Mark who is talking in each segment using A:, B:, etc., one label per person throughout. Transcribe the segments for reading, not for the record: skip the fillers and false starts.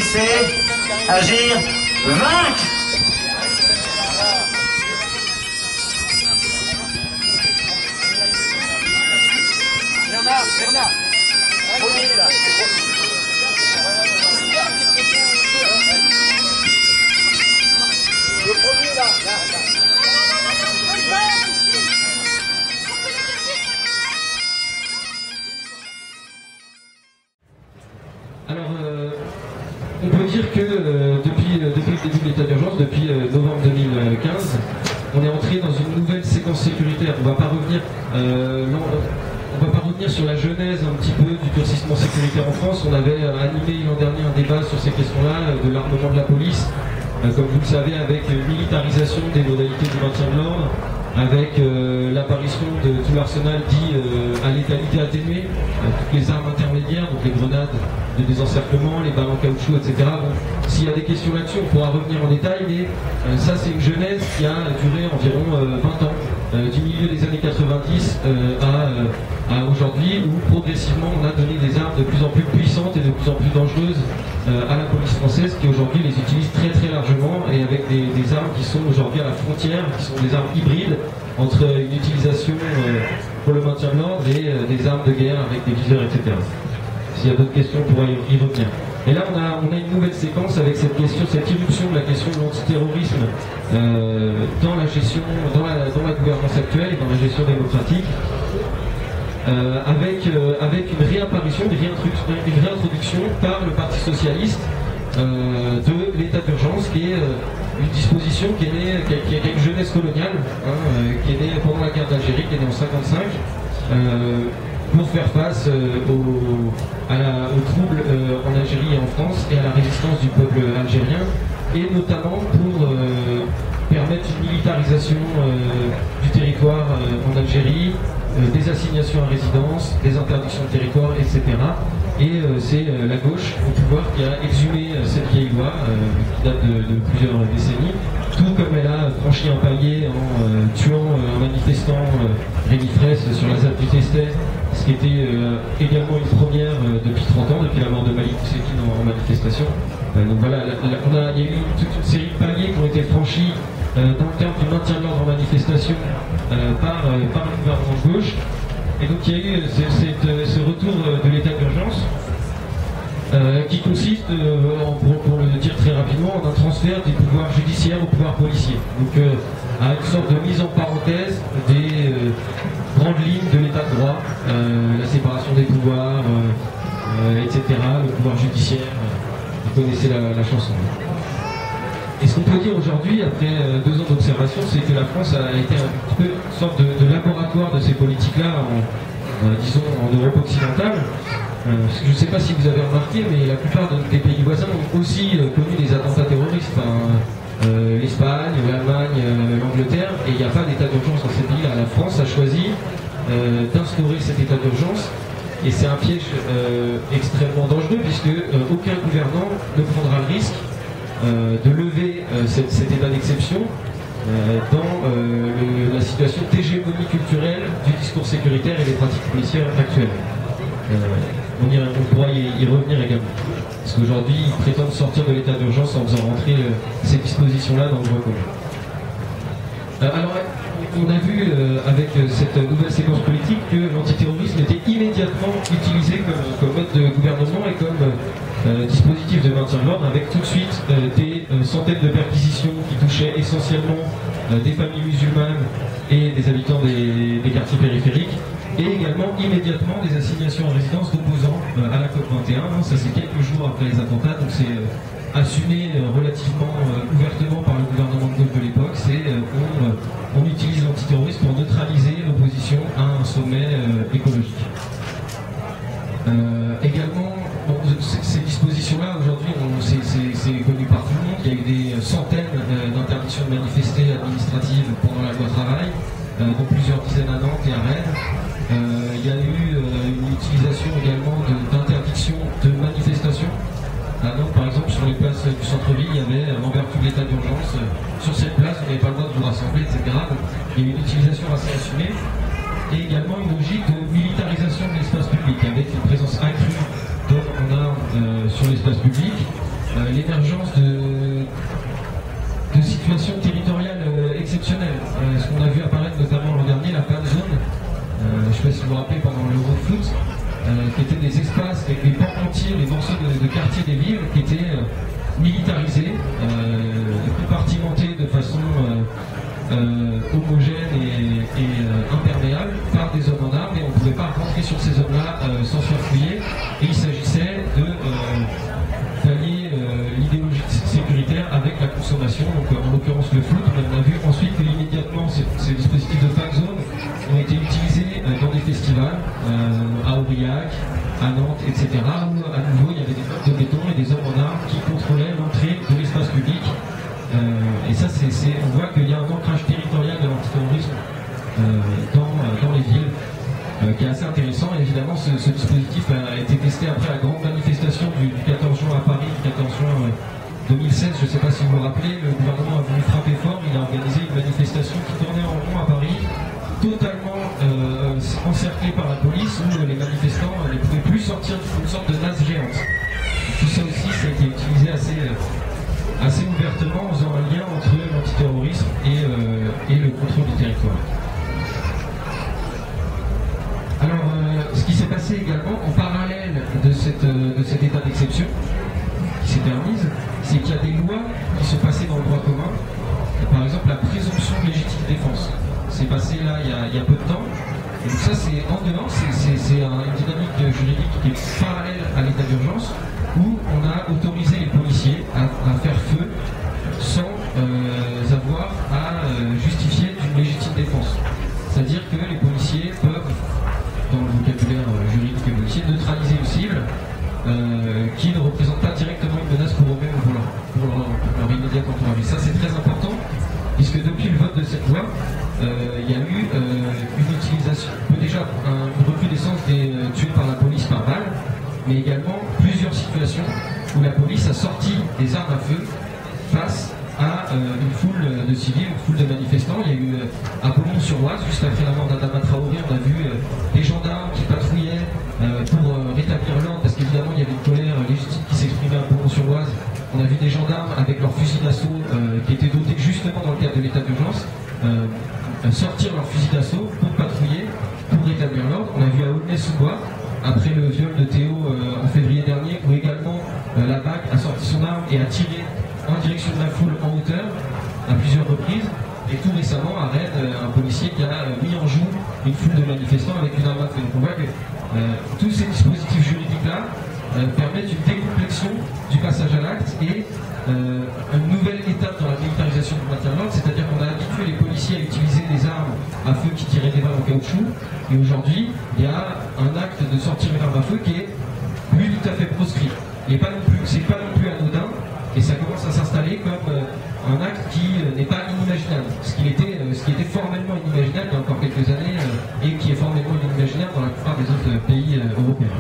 A: penser, agir, vaincre.
B: Bernard, premier là. Le premier là.
C: Alors, on peut dire que depuis le début de l'état d'urgence, depuis novembre 2015, on est entré dans une nouvelle séquence sécuritaire. On ne va pas revenir sur la genèse un petit peu du durcissement sécuritaire en France. On avait animé l'an dernier un débat sur ces questions-là, de l'armement de la police, comme vous le savez, avec une militarisation des modalités du maintien de l'ordre, avec l'apparition de tout l'arsenal dit à létalité atténuée, toutes les armes intermédiaires, donc les grenades de désencerclement, les balles en caoutchouc, etc. Bon, s'il y a des questions là-dessus, on pourra revenir en détail, mais ça c'est une genèse qui a duré environ 20 ans, du milieu des années 90 à aujourd'hui, où progressivement on a donné des armes de plus en plus puissantes et de plus en plus dangereuses à la police française, qui aujourd'hui les utilise très très largement, et avec des armes qui sont aujourd'hui à la frontière, qui sont des armes hybrides entre une utilisation pour le maintien de l'ordre et des armes de guerre avec des viseurs, etc. S'il y a d'autres questions, on pourra y revenir. Et là, on a une nouvelle séquence avec cette question, cette irruption de la question de l'antiterrorisme dans la gestion, dans la gouvernance actuelle et dans la gestion démocratique, avec une réapparition, une réintroduction par le Parti socialiste de l'état d'urgence, qui est une disposition qui a une jeunesse coloniale, qui est née pendant la guerre d'Algérie, qui est née en 1955, pour faire face aux troubles en Algérie et en France et à la résistance du peuple algérien, et notamment pour permettre une militarisation du territoire en Algérie, des assignations à résidence, des interdictions de territoire, etc. Et c'est la gauche au pouvoir qui a exhumé cette vieille loi qui date de plusieurs décennies, tout comme elle a franchi un palier en tuant un manifestant, Rémi Fraisse, sur la ZAD du Testet, ce qui était également une première depuis 30 ans, depuis la mort de Malik Oussekine en manifestation. Donc voilà, il y a eu toute une série de paliers qui ont été franchis dans le terme du maintien de l'ordre en manifestation par le gouvernement de gauche. Et donc il y a eu ce retour de l'état d'urgence qui consiste, pour le dire très rapidement, en un transfert des pouvoirs judiciaires au pouvoir policier. Donc à une sorte de mise en parenthèse des grandes lignes de l'état de droit, la séparation des pouvoirs, etc., le pouvoir judiciaire, vous connaissez la chanson. Et ce qu'on peut dire aujourd'hui, après 2 ans d'observation, c'est que la France a été un petit peu une sorte de laboratoire de ces politiques-là, disons en Europe occidentale. Parce que je ne sais pas si vous avez remarqué, mais la plupart des pays voisins ont aussi connu des attentats terroristes. L'Espagne, l'Allemagne, l'Angleterre, et il n'y a pas d'état d'urgence dans ces pays-là. La France a choisi d'instaurer cet état d'urgence, et c'est un piège extrêmement dangereux, puisque aucun gouvernant ne prendra le risque de lever cet état d'exception dans la situation d'hégémonie culturelle du discours sécuritaire et des pratiques policières actuelles. On pourra y revenir également. Parce qu'aujourd'hui, ils prétendent sortir de l'état d'urgence en faisant rentrer ces dispositions-là dans le droit commun. Alors, on a vu avec cette nouvelle séquence politique que l'antiterrorisme était immédiatement utilisé comme mode de gouvernement et comme dispositif de maintien de l'ordre, avec tout de suite des centaines de perquisitions qui touchaient essentiellement des familles musulmanes et des habitants des quartiers périphériques, et également immédiatement des assignations à résidence d'opposants à la COP21. Ça c'est quelques jours après les attentats, donc c'est assumé relativement ouvertement par le gouvernement de gauche de l'époque. C'est on utilise l'antiterrorisme pour neutraliser l'opposition à un sommet écologique. Également, ces dispositions-là, aujourd'hui, c'est connu par tout le monde. Il y a eu des centaines d'interdictions de manifester administratives pendant la loi travail, dont plusieurs dizaines à Nantes et à Rennes. Il y a eu une utilisation également d'interdiction de manifestation. À Nantes, par exemple, sur les places du centre-ville, il y avait, en vertu de l'état d'urgence, sur cette place, vous n'avez pas le droit de vous rassembler, etc. Donc, il y a eu une utilisation assez assumée. Et également une logique de militarisation de l'espace public, avec une présence accrue d'hommes en armes sur l'espace public, qui étaient des espaces avec des pans entiers, des morceaux de quartiers des villes qui étaient militarisés, compartimentés de façon homogène et imperméable par des hommes en armes, et on ne pouvait pas rentrer sur ces hommes-là sans se faire fouiller, et il s'agissait de pallier l'idéologie sécuritaire avec la consommation, donc en l'occurrence le foot. On a vu ensuite que immédiatement ces dispositifs de fan zone ont été utilisés dans des festivals, à Aurillac, à Nantes, etc., où à nouveau il y avait des blocs de béton et des hommes en armes qui contrôlaient l'entrée de l'espace public. Et ça, on voit qu'il y a un ancrage territorial de l'antiterrorisme dans les villes, qui est assez intéressant. Et évidemment, ce dispositif a été testé après la grande manifestation du 14 juin à Paris, du 14 juin 2016. Je ne sais pas si vous vous rappelez, le gouvernement a voulu frapper fort. Il a organisé une manifestation qui tournait en rond à Paris, totalement encerclée par la police, où les manifestants ne pouvaient plus sortir d'une sorte de nasse géante. Tout ça aussi, ça a été utilisé assez ouvertement, en faisant un lien entre l'antiterrorisme et le contrôle du territoire. Alors, ce qui s'est passé également en parallèle de cet état d'exception qui s'est permise, c'est qu'il y a des lois qui sont passées dans le droit commun. Par exemple, la présomption de légitime défense. C'est passé là il y a peu de temps. Et donc ça, c'est en dehors, c'est une dynamique juridique qui est parallèle à l'état d'urgence, où on a autorisé les policiers à faire feu sans avoir à justifier d'une légitime défense. C'est-à-dire que les policiers peuvent, dans le vocabulaire juridique et policier, neutraliser une cible qui ne représente pas directement une menace pour eux-mêmes ou pour leur immédiat entourage. Et ça, c'est très important, puisque depuis le vote de cette loi, il y a eu une utilisation, déjà une recrudescence des tués par la police par balle, mais également plusieurs situations où la police a sorti des armes à feu face à une foule de civils, une foule de manifestants. Il y a eu à Beaumont-sur-Oise, juste après la mort d'Adama Traoré, on a vu des gendarmes qui patrouillaient pour rétablir l'ordre, parce qu'évidemment il y avait une colère légitime qui s'exprimait à Beaumont-sur-Oise. On a vu des gendarmes avec leurs fusils d'assaut qui étaient dotés justement dans le cadre de l'état d'urgence, sortir leurs fusils d'assaut pour patrouiller, pour rétablir l'ordre. On a vu à Aulnay-sous-Bois, après le viol de Théo en février dernier, où également la BAC a sorti son arme et a tiré en direction de la foule en hauteur à plusieurs reprises. Et tout récemment, à Rennes, un policier qui a mis en joue une foule de manifestants avec une arme à feu. Donc on voit que tous ces dispositifs juridiques-là permettent une décomplexion du passage à l'acte et une nouvelle étape dans la militarisation du maintien de l'ordre, c'est-à-dire qu'on a habitué les policiers à utiliser des armes à feu qui tiraient des balles en caoutchouc, et aujourd'hui, il y a un acte de sortir une arme à feu qui est plus tout à fait proscrit. C'est pas non plus anodin, et ça commence à s'installer comme un acte qui n'est pas inimaginable, ce qui était formellement inimaginable il y a encore quelques années, et qui est formellement inimaginable dans la plupart des autres pays européens.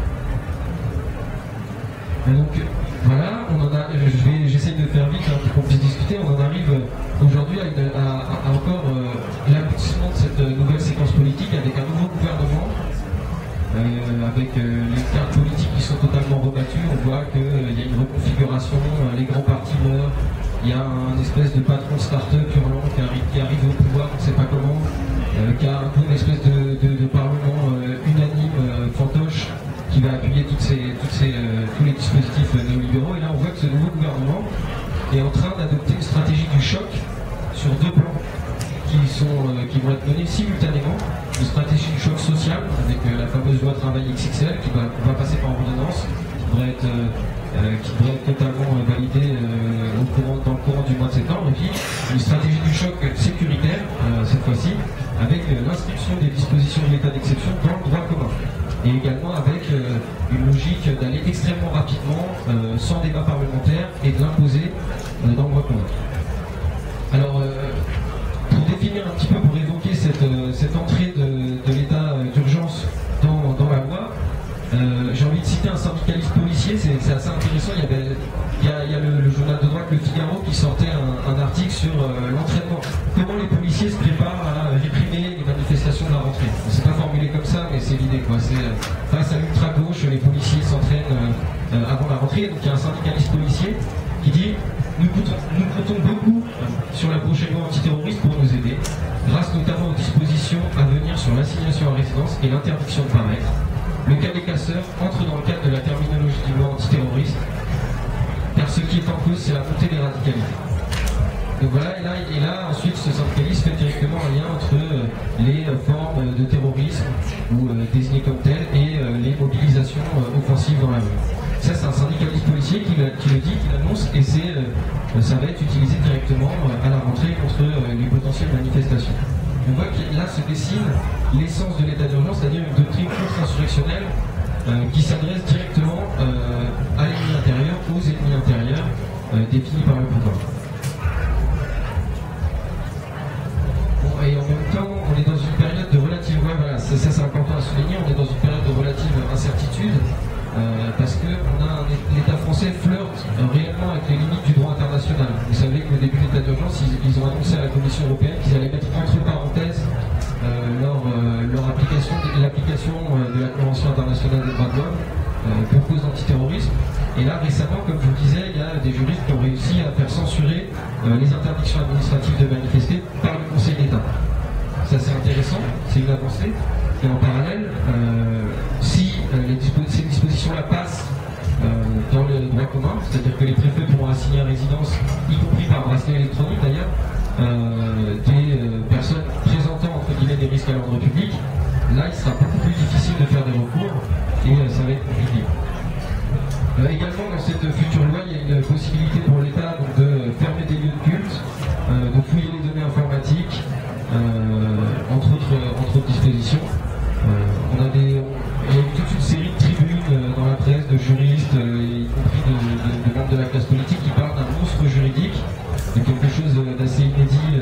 C: Et donc voilà, j'essaye de faire vite pour qu'on puisse discuter. On en arrive aujourd'hui à encore l'aboutissement de cette nouvelle séquence politique avec un nouveau gouvernement, avec les cartes politiques qui sont totalement rebattues. On voit qu'il y a une reconfiguration, les grands partis meurent, il y a un espèce de patron de start-up hurlant qui arrive au pouvoir, on ne sait pas comment, qui a un peu une espèce de parlement unanime, fantoche, qui va appuyer tous les dispositifs néolibéraux. Et là, on voit que ce nouveau gouvernement est en train d'adopter une stratégie du choc sur deux plans qui vont être menés simultanément. Une stratégie du choc social, avec la fameuse loi travail XXL, qui va passer par ordonnance, qui devrait être totalement validée dans le courant du mois de septembre. Et puis, une stratégie du choc sécuritaire, cette fois-ci, avec l'inscription des dispositions de l'état d'exception dans le droit commun. Et également avec une logique d'aller extrêmement rapidement, sans débat parlementaire, et de l'imposer dans le droit commun. Alors, pour définir un petit peu, pour évoquer cette entrée de l'état d'urgence dans la loi, j'ai envie de citer un syndicaliste policier, c'est assez intéressant. Il y a le journal de droite Le Figaro qui sortait un article sur l'entraînement. Comment les policiers se préparent à réprimer les manifestations de la rentrée. C'est pas formulé comme ça, mais c'est l'idée, quoi. C'est face à l'ultra-gauche, les policiers s'entraînent avant la rentrée. Donc il y a un syndicaliste policier qui dit nous comptons beaucoup sur la prochaine loi antiterroriste pour nous aider, grâce notamment aux dispositions à venir sur l'assignation à résidence et l'interdiction de paraître. le cas des casseurs entre dans le cadre de la terminologie du loi antiterroriste, car ce qui est en cause, c'est la montée des radicalités. Donc voilà, et là ensuite ce syndicaliste fait directement un lien entre les formes de terrorisme, ou désignées comme telles, et les mobilisations offensives dans la rue. Ça, c'est un syndicaliste policier qui le dit, qui l'annonce, et ça va être utilisé directement à la rentrée contre les potentielles manifestations. On voit que là se dessine l'essence de l'état d'urgence, c'est-à-dire une doctrine contre-insurrectionnelle qui s'adresse directement à l'ennemi intérieur, aux ennemis intérieurs définis par le pouvoir. Bon, et en même temps, on est dans une période de relative, voilà, ça c'est important à souligner, on est dans une période de relative incertitude. Parce que l'État français flirte réellement avec les limites du droit international. Vous savez qu'au début de l'état d'urgence, ils ont annoncé à la Commission européenne qu'ils allaient mettre entre parenthèses l'application de la Convention internationale des droits de l'homme pour cause d'antiterrorisme. Et là, récemment, comme je vous disais, il y a des juristes qui ont réussi à faire censurer les interdictions administratives de manifester par le Conseil d'État. Ça, c'est intéressant, c'est une avancée. Et en parallèle, si ces dispositions-là passent dans le droit commun, c'est-à-dire que les préfets pourront assigner à résidence, y compris par bracelet électronique d'ailleurs, des personnes présentant entre guillemets des risques à l'ordre public, là il sera beaucoup plus difficile de faire des recours et ça va être compliqué. Également dans cette future loi, il y a une possibilité pour l'État de fermer des lieux de culte, de fouiller les données informatiques, entre autres dispositions. Il y a toute une série de tribunes dans la presse, de juristes, y compris de membres de la classe politique, qui parlent d'un monstre juridique, de quelque chose d'assez inédit.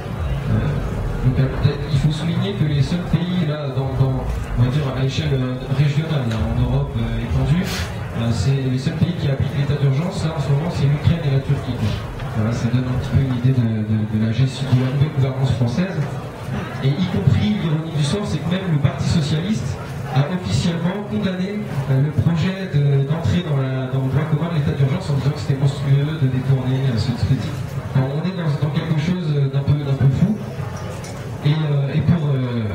C: Donc, il faut souligner que les seuls pays, là, on va dire à l'échelle régionale, là, en Europe étendue, c'est les seuls pays qui appliquent l'état d'urgence, là en ce moment, c'est l'Ukraine et la Turquie. Voilà, ça donne un petit peu une idée de la gestion de la nouvelle gouvernance française. Et y compris, l'ironie du sort, c'est que même le Parti Socialiste a officiellement condamné le projet d'entrer dans le droit commun de l'état d'urgence en disant que c'était monstrueux de détourner ce dispositif. Alors, on est dans quelque chose d'un peu fou. Et pour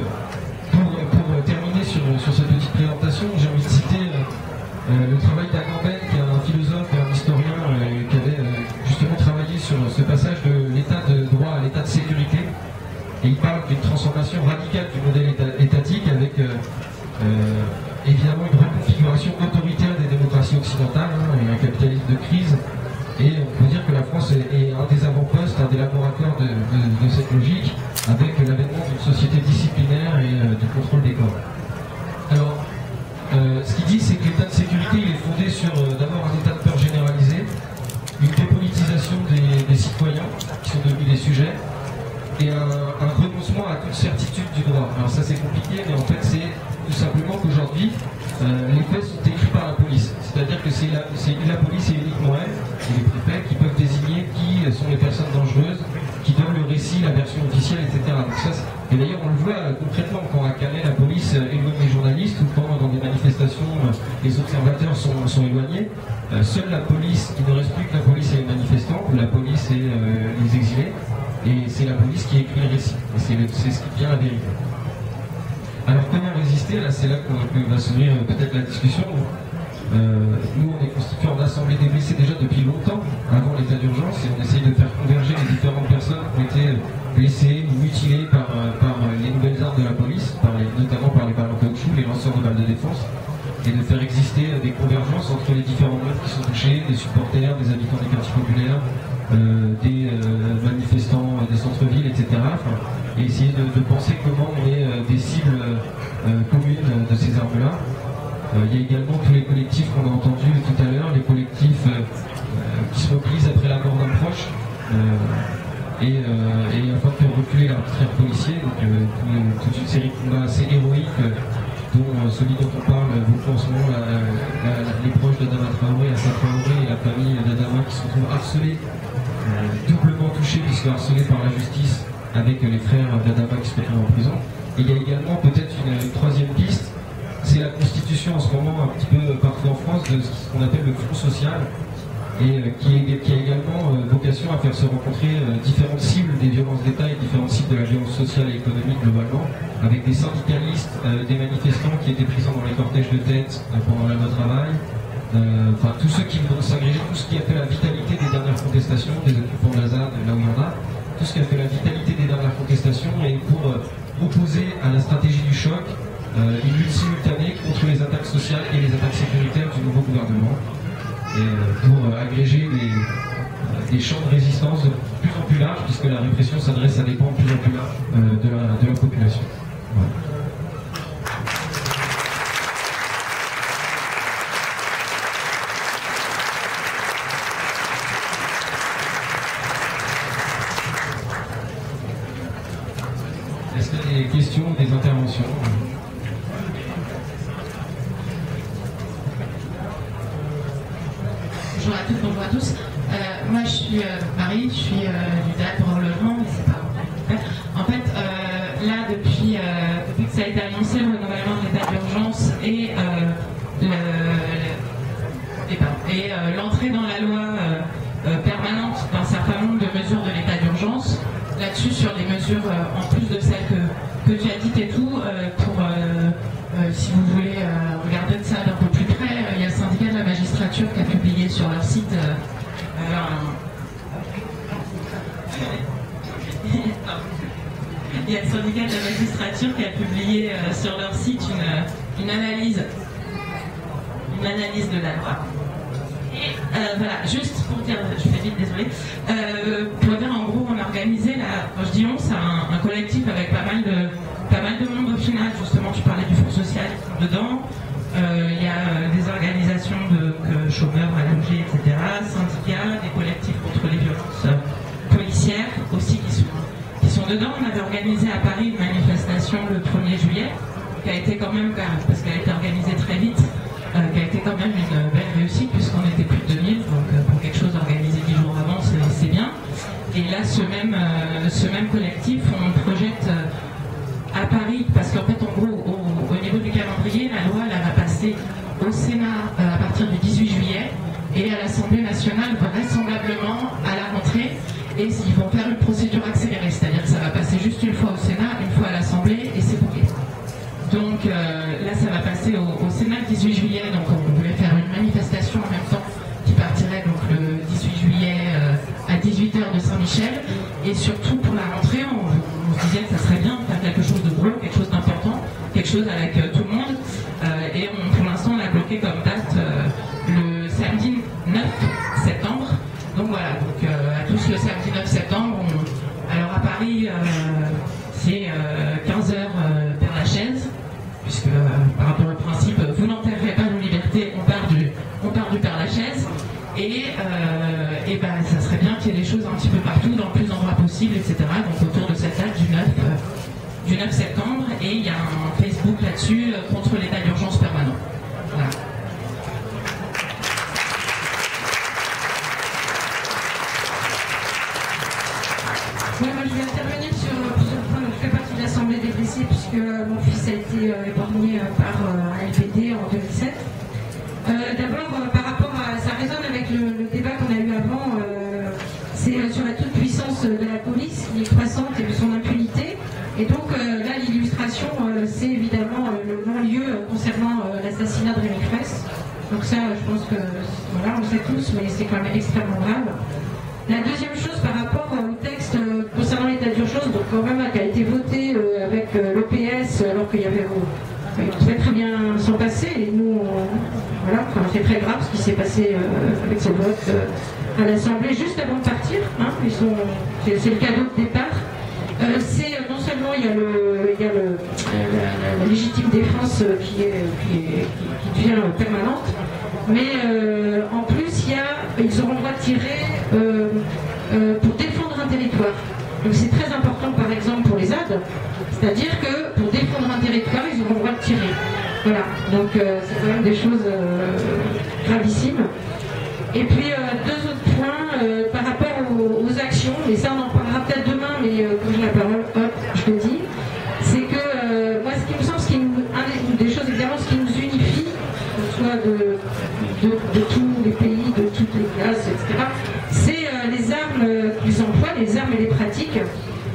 C: terminer sur cette petite présentation, j'ai envie de citer le travail d'Agamben, qui est un philosophe et un historien qui avait justement travaillé sur ce passage de l'état de droit à l'état de sécurité. Et il parle d'une transformation radicale du modèle étatique avec évidemment une reconfiguration autoritaire des démocraties occidentales et un capitalisme de crise. Et on peut dire que la France est un des avant-postes, un des laboratoires de cette logique, avec l'avènement d'une société disciplinaire et du contrôle des corps. Alors, ce qu'il dit, c'est que l'état de sécurité il est fondé sur d'abord un état de peur généralisé, une dépolitisation des citoyens qui sont devenus des sujets, et un renoncement à toute certitude du droit. Alors ça c'est compliqué, mais en fait c'est tout simplement qu'aujourd'hui les faits sont écrits par la police. C'est-à-dire que c'est la police et uniquement elle, et les préfets, qui peuvent désigner qui sont les personnes dangereuses, qui donnent le récit, la version officielle, etc. Donc ça, et d'ailleurs on le voit concrètement quand à Calais la police éloigne les journalistes ou quand dans des manifestations les observateurs sont éloignés. Seule la police, il ne reste plus que la police et les manifestants, la police et les exilés. Et c'est la police qui écrit le récit. Et c'est ce qui vient la vérité. Alors comment résister? Là c'est là qu'on va s'ouvrir peut-être la discussion. Nous on est constitué en assemblée des blessés déjà depuis longtemps, avant l'état d'urgence, et on essaye de faire converger les différentes personnes qui ont été blessées ou mutilées par les nouvelles armes de la police, notamment par les balles en caoutchouc, les lanceurs de balles de défense, et de faire exister des convergences entre les différents mondes qui sont touchés, des supporters, des habitants des quartiers populaires, des manifestants des centres-villes, etc. Et essayer de penser comment on est des cibles communes de ces armes-là. Il y a également tous les collectifs qu'on a entendus tout à l'heure, les collectifs qui se replient après la mort d'un proche, et afin de faire reculer l'arbitraire policier, donc toute une série de combats assez héroïques, dont celui dont on parle beaucoup en ce moment, les proches d'Adama Traoré, Assa Traoré et la famille d'Adama qui se retrouvent harcelés, doublement touchés puisque harcelés par la justice avec les frères d'Adama qui se retrouvent en prison. Et il y a également peut-être une troisième piste, c'est la constitution en ce moment un petit peu partout en France de ce qu'on appelle le Front social, et qui a également vocation à faire se rencontrer différentes cibles des violences d'État et différentes cibles de la violence sociale et économique globalement, avec des syndicalistes, des manifestants qui étaient présents dans les cortèges de tête pendant la loi travail, enfin tous ceux qui vont s'agréger, tout ce qui a fait la vitalité des dernières contestations, des occupants de la ZAD, là où il y en a, tout ce qui a fait la vitalité des dernières contestations, et pour opposer à la stratégie du choc une lutte simultanée contre les attaques sociales et les attaques sécuritaires du nouveau gouvernement, et pour agréger des champs de résistance de plus en plus larges, puisque la répression s'adresse à des pans de plus en plus larges de la population. Voilà. Est-ce qu'il y a des questions ou des interventions?
D: Bonjour à toutes, bonjour à tous. Moi je suis Marie, je suis du DAD pour le logement, mais c'est pas en fait là depuis que ça a été annoncé le renouvellement de l'état d'urgence et l'entrée dans la loi permanente d'un certain nombre de mesures de l'état d'urgence, là-dessus sur des mesures en plus de celles que tu as dites et tout, si vous voulez regarder de ça d'un peu plus près, il y a le syndicat de la magistrature qui a publié sur leur site il y a le syndicat de la magistrature qui a publié sur leur site une analyse de la loi. Et voilà, juste pour dire, je fais vite, désolé, pour dire en gros, on a organisé, je dis on, c'est un collectif avec pas mal de monde au final. Justement, tu parlais du Fonds social dedans. Il y a des organisations de chômeurs allongés, etc., syndicats, des collectifs contre les violences policières aussi qui sont dedans. On avait organisé à Paris une manifestation le 1er juillet, qui a été quand même, parce qu'elle a été organisée très vite, qui a été quand même une belle réussite, puisqu'on était plus de 2000, donc pour quelque chose organisé 10 jours avant, c'est bien. Et là, ce même collectif, on projette à Paris, parce qu'en fait, en gros, au niveau du calendrier, la loi elle va passer au Sénat à partir du 18 juillet et à l'Assemblée nationale vraisemblablement à la rentrée. Et ils vont faire une procédure accélérée, c'est-à-dire que ça va passer juste une fois au Sénat, une fois à l'Assemblée, et c'est bouclé. Donc là, ça va passer au Sénat le 18 juillet, donc on voulait faire une manifestation en même temps qui partirait donc le 18 juillet à 18h de Saint-Michel. Et surtout pour la rentrée, on se disait que ça serait bien de faire quelque chose de gros, quelque chose d'important, quelque chose avec tout le monde. Et pour l'instant, on a bloqué comme date le samedi 9 septembre. Donc voilà, donc, à tous le samedi 9 septembre. Alors à Paris, c'est 15h Père Lachaise, puisque par rapport au principe, vous n'enterrez pas nos libertés, on part du Père Lachaise. Et ben, ça serait bien qu'il y ait des choses un petit peu partout, dans le plus d'endroits possible, etc. Donc autour de cette date du 9 septembre. Et il y a un Facebook là-dessus contre l'état d'urgence permanent. Voilà.
E: Ouais, moi, je vais intervenir sur plusieurs points. Je fais partie de l'Assemblée des blessés puisque mon fils a été épargné par un LPD en 2007. D'abord, par rapport à... Ça résonne avec le débat qu'on a eu avant. C'est sur la toute-puissance de la police qui est croissante et de son impunité. Et donc là, l'illustration, c'est évidemment le non-lieu concernant l'assassinat de Rémi Fraisse. Donc ça, je pense que, voilà, on le sait tous, mais c'est quand même extrêmement grave. La deuxième chose par rapport au texte concernant l'état d'urgence, donc quand même qui a été voté avec l'EPS alors qu'il y avait très bien s'en passer, et nous, voilà, enfin, c'est très grave ce qui s'est passé avec ce vote à l'Assemblée juste avant de partir. Hein, c'est le cadeau de départ. C'est non seulement il y a la légitime défense qui devient permanente, mais en plus ils auront le droit de tirer pour défendre un territoire. Donc c'est très important par exemple pour les ZAD, c'est-à-dire que pour défendre un territoire, ils auront le droit de tirer. Voilà, donc c'est quand même des choses gravissimes. Et puis deux autres points par rapport aux actions, et ça on en parlera peut-être demain, mais quand j'ai la parole, hop, je le dis, c'est que moi ce qui me semble, des choses évidemment, ce qui nous unifie, que ce soit de tous les pays, de toutes les classes,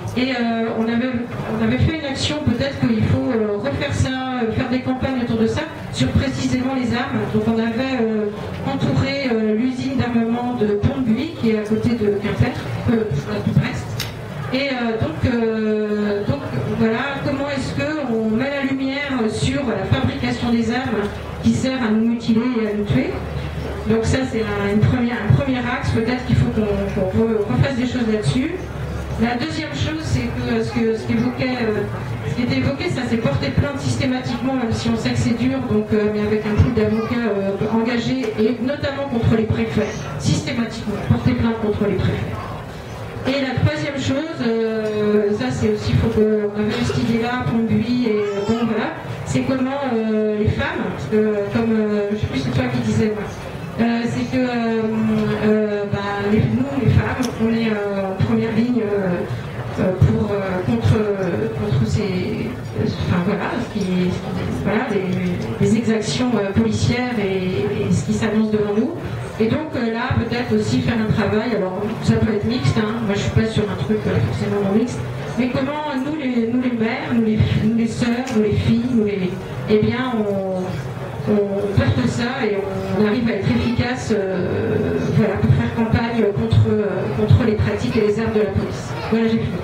E: Et on avait fait une action, peut-être qu'il faut refaire ça, faire des campagnes autour de ça, sur précisément les armes. Donc on avait entouré l'usine d'armement de Pont-de-Buis, qui est à côté de Quimper, de Brest. Et donc voilà, comment est-ce qu'on met la lumière sur la fabrication des armes qui sert à nous mutiler et à nous tuer. Donc ça c'est un premier axe, peut-être qu'il faut qu'on refasse des choses là-dessus. La deuxième chose, c'est que ce qui était évoqué, ça c'est porter plainte systématiquement, même si on sait que c'est dur, donc, mais avec un pool d'avocats engagés, et notamment contre les préfets, systématiquement, porter plainte contre les préfets. Et la troisième chose, ça c'est aussi, il faut qu'on avait eu cette idée-là, Pont-de-Buis, et bon voilà, c'est comment les femmes, parce que comme, je ne sais plus c'est toi qui disais, c'est que nous, les femmes, on est en première ligne contre ces, enfin voilà, les exactions policières et ce qui s'annonce devant nous. Et donc là, peut-être aussi faire un travail, alors ça peut être mixte, hein, moi je suis pas sur un truc forcément non mixte, mais comment nous les mères, nous les sœurs, nous les filles, eh bien on porte ça et on arrive à être efficace voilà, pour faire campagne contre les pratiques et les armes de la police. Voilà, j'ai fini.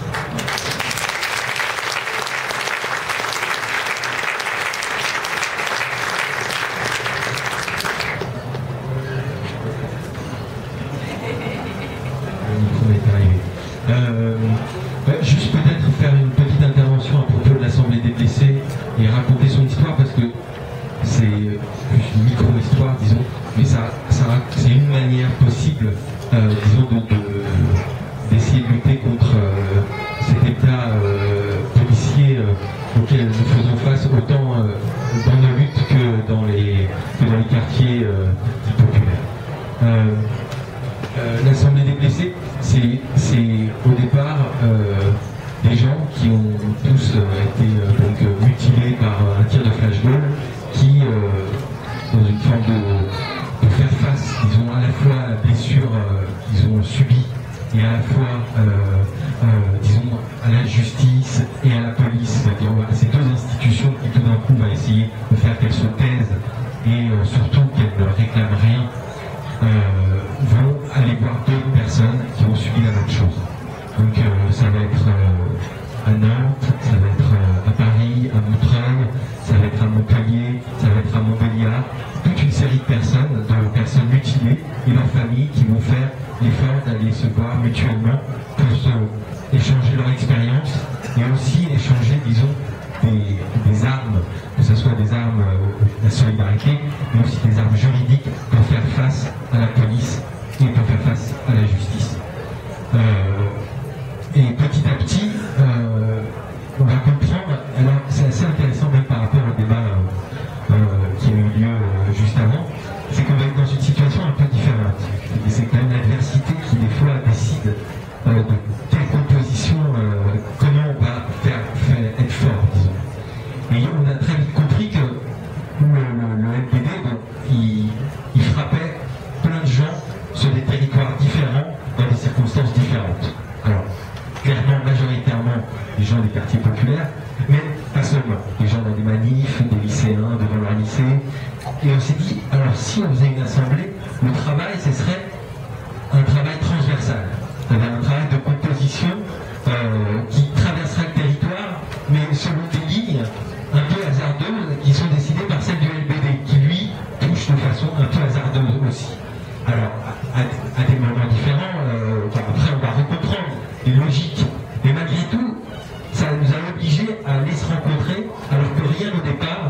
C: Juste peut-être faire une petite intervention à propos de l'Assemblée des blessés et raconter son histoire, parce que c'est une micro-histoire, disons, mais c'est une manière possible, disons, d'essayer de lutter contre cet état policier auquel nous faisons face autant dans nos luttes que dans les quartiers populaires. L'Assemblée des blessés, c'est au départ des gens qui ont tous été donc, mutilés par un tir de flashball qui, dans une forme de faire face, disons, à la fois à la blessure qu'ils ont subie et à la fois, disons, à la justice et à la police, c'est-à-dire à ces deux institutions qui tout d'un coup va essayer de faire qu'elles se taisent et surtout qu'elles ne réclament rien, vont aller voir d'autres personnes qui ont subi la même chose. Donc ça va être à Nantes, ça va être à Paris, à Montreuil, ça va être à Montpellier, ça va être à Montbéliard, toute une série de personnes mutilées et leurs familles qui vont faire l'effort d'aller se voir mutuellement pour échanger leur expérience et aussi échanger, disons, des armes, que ce soit des armes de la solidarité, mais aussi des armes juridiques pour faire face à la police et pour faire face à la justice. Et petit à petit, on va comprendre, alors c'est assez intéressant même par rapport au débat qui a eu lieu juste avant, c'est qu'on va être dans une situation un peu différente. Et c'est quand même l'adversité qui des fois décide de quelle composition, comment on va faire être fort, disons. Et on a très vite compris que le NPD, il frappait plein de gens sur des territoires différents, dans des circonstances différentes. Alors, clairement, majoritairement, les gens des quartiers populaires, mais pas seulement. Les gens dans des manifs, des lycéens, devant leur lycée. Et on s'est dit, alors si on faisait une assemblée, le travail, ce serait un travail transversal. C'est-à-dire un travail de composition qui traversera le territoire, mais selon des lignes un peu hasardeuses qui sont décidées par celle du LBD, qui lui touche de façon un peu hasardeuse aussi. Alors, à des moments différents, après on va recomprendre les logiques, mais malgré tout, ça nous a obligés à aller se rencontrer, alors que rien au départ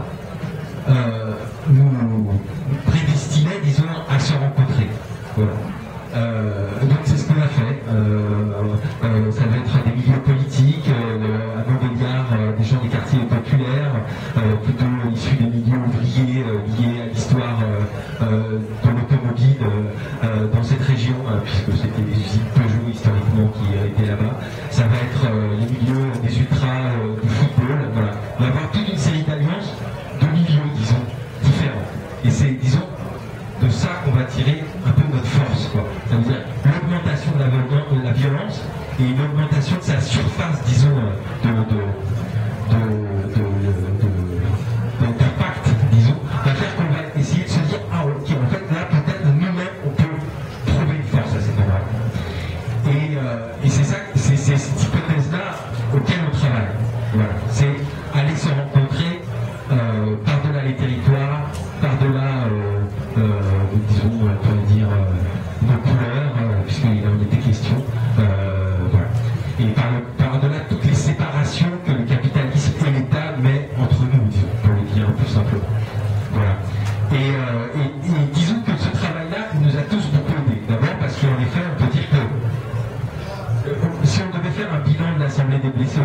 C: nous prédestinait, disons, à se rencontrer. Voilà. Donc c'est ce qu'on a fait. Ça va être des milieux politiques, à Montbéliard, des gens des quartiers populaires, plutôt issus des milieux ouvriers liés à l'histoire de l'automobile dans cette région, puisque c'était des usines Peugeot historiquement qui étaient là-bas. Ça va être les milieux des ultras du football. Voilà. On va avoir toute une série d'alliances de milieux, disons, différents. Et c'est, disons, de ça qu'on va tirer un peu notre force, quoi. Ça veut dire l'augmentation de la violence et une augmentation de sa surface.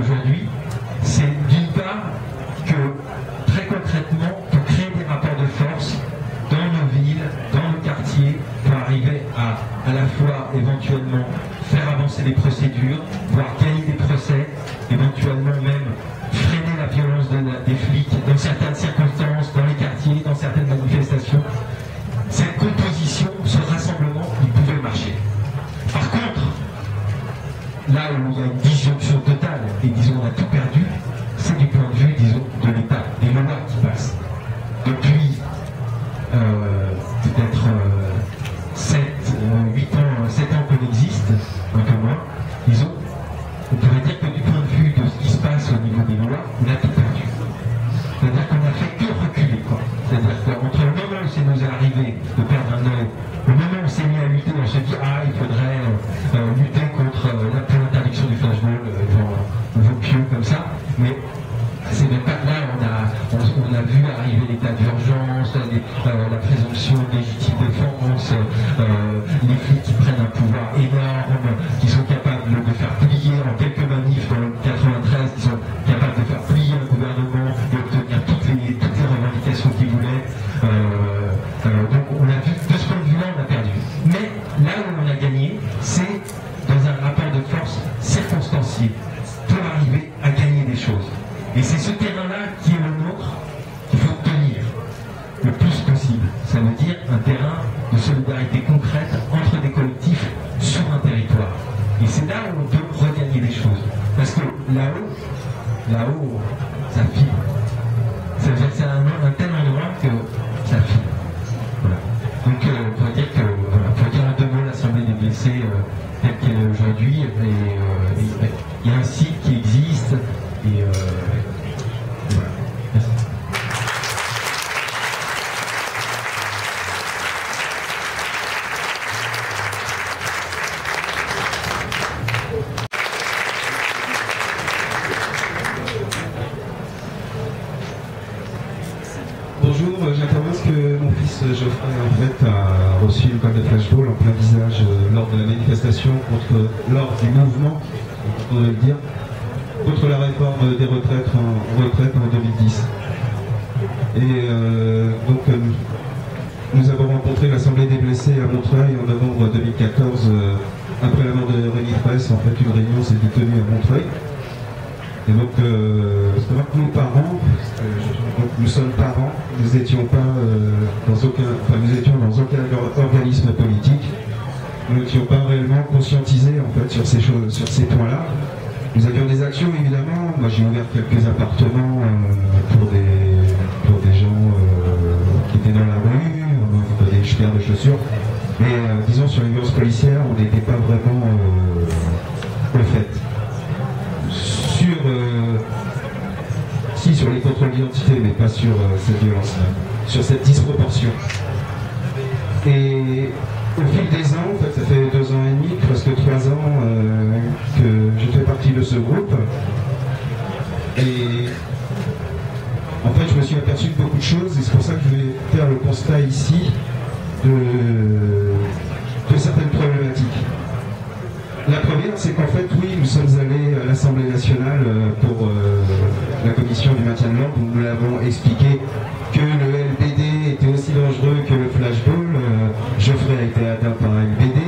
F: aujourd'hui, c'est d'une part que très concrètement, pour créer des rapports de force dans nos villes, dans nos quartiers, pour arriver à la fois éventuellement faire avancer les procédures, voire gagner des procès, éventuellement même freiner la violence des flics dans certaines circonstances, dans les quartiers, dans certaines manifestations. Cette composition, ce rassemblement, il pouvait marcher. Par contre, là où il y a une disjonction totale, et disons on a tout perdu, c'est du point de vue, disons, de l'État, des lois qui passent. Depuis peut-être 7 ans qu'on existe, un peu moins, disons, on pourrait dire que du point de vue de ce qui se passe au niveau des lois, on a tout perdu. C'est-à-dire qu'on a fait que reculer, quoi. C'est-à-dire qu'entre le moment où ça nous est arrivé de perdre un œil, le moment où on s'est mis à lutter, on se dit ah il faudrait lutter contre l'interdiction du flashball devant vos pieux comme ça, mais c'est même pas là on a vu arriver l'état d'urgence, la présomption de légitime défense, les flics qui prennent un pouvoir énorme, qui sont capables de faire plier en quelques manifs dans le 93, qui sont capables de faire plier un gouvernement, d'obtenir toutes les revendications qu'ils voulaient. Donc on a vu, de ce point de vue-là, on a perdu. Mais là où on a gagné, c'est dans un rapport de force circonstancié pour arriver à gagner des choses. Et c'est ce terrain-là qui est le nôtre qu'il faut tenir le plus possible. Ça veut dire un terrain de solidarité concrète entre des collectifs sur un territoire. Et c'est là où on peut regagner des choses. Parce que là-haut, ça vibre. Ça veut dire que c'est un tel endroit que ça vibre. Voilà. Donc, on pourrait dire que, voilà, pour dire en deux mots l'Assemblée des blessés telle qu'elle est aujourd'hui, il y a un site qui existe, et voilà. Merci.
G: Bonjour, j'interviens parce que mon fils Geoffrey en fait a reçu une balle de flashball en plein visage lors de la manifestation lors du mouvement, on pourrait le dire, contre la réforme des retraites en 2010. Et donc nous avons rencontré l'Assemblée des blessés à Montreuil en novembre 2014 après la mort de Rémi Fraisse. En fait, une réunion s'était tenue à Montreuil. Et donc, c'est vrai que nos parents, nous sommes parents, nous n'étions pas nous étions dans aucun organisme politique, nous n'étions pas réellement conscientisés en fait sur ces choses, sur ces points-là. Nous avions des actions évidemment. Moi, j'ai ouvert quelques appartements pour des gens qui étaient dans la rue, des paires de chaussures. Mais disons sur les violences policières, on n'était pas vraiment au fait. Sur les contrôles d'identité, mais pas sur cette violence-là, sur cette disproportion. Et au fil des ans, en fait, ça fait 2 ans et demi, presque 3 ans que je fais partie de ce groupe. Et en fait, je me suis aperçu de beaucoup de choses, et c'est pour ça que je vais faire le constat ici de certaines problématiques. La première, c'est qu'en fait, oui, nous sommes allés à l'Assemblée nationale pour la commission du maintien de l'ordre, où nous l'avons expliqué que le LBD était aussi dangereux que le flashball. Geoffrey a été atteint par un LBD,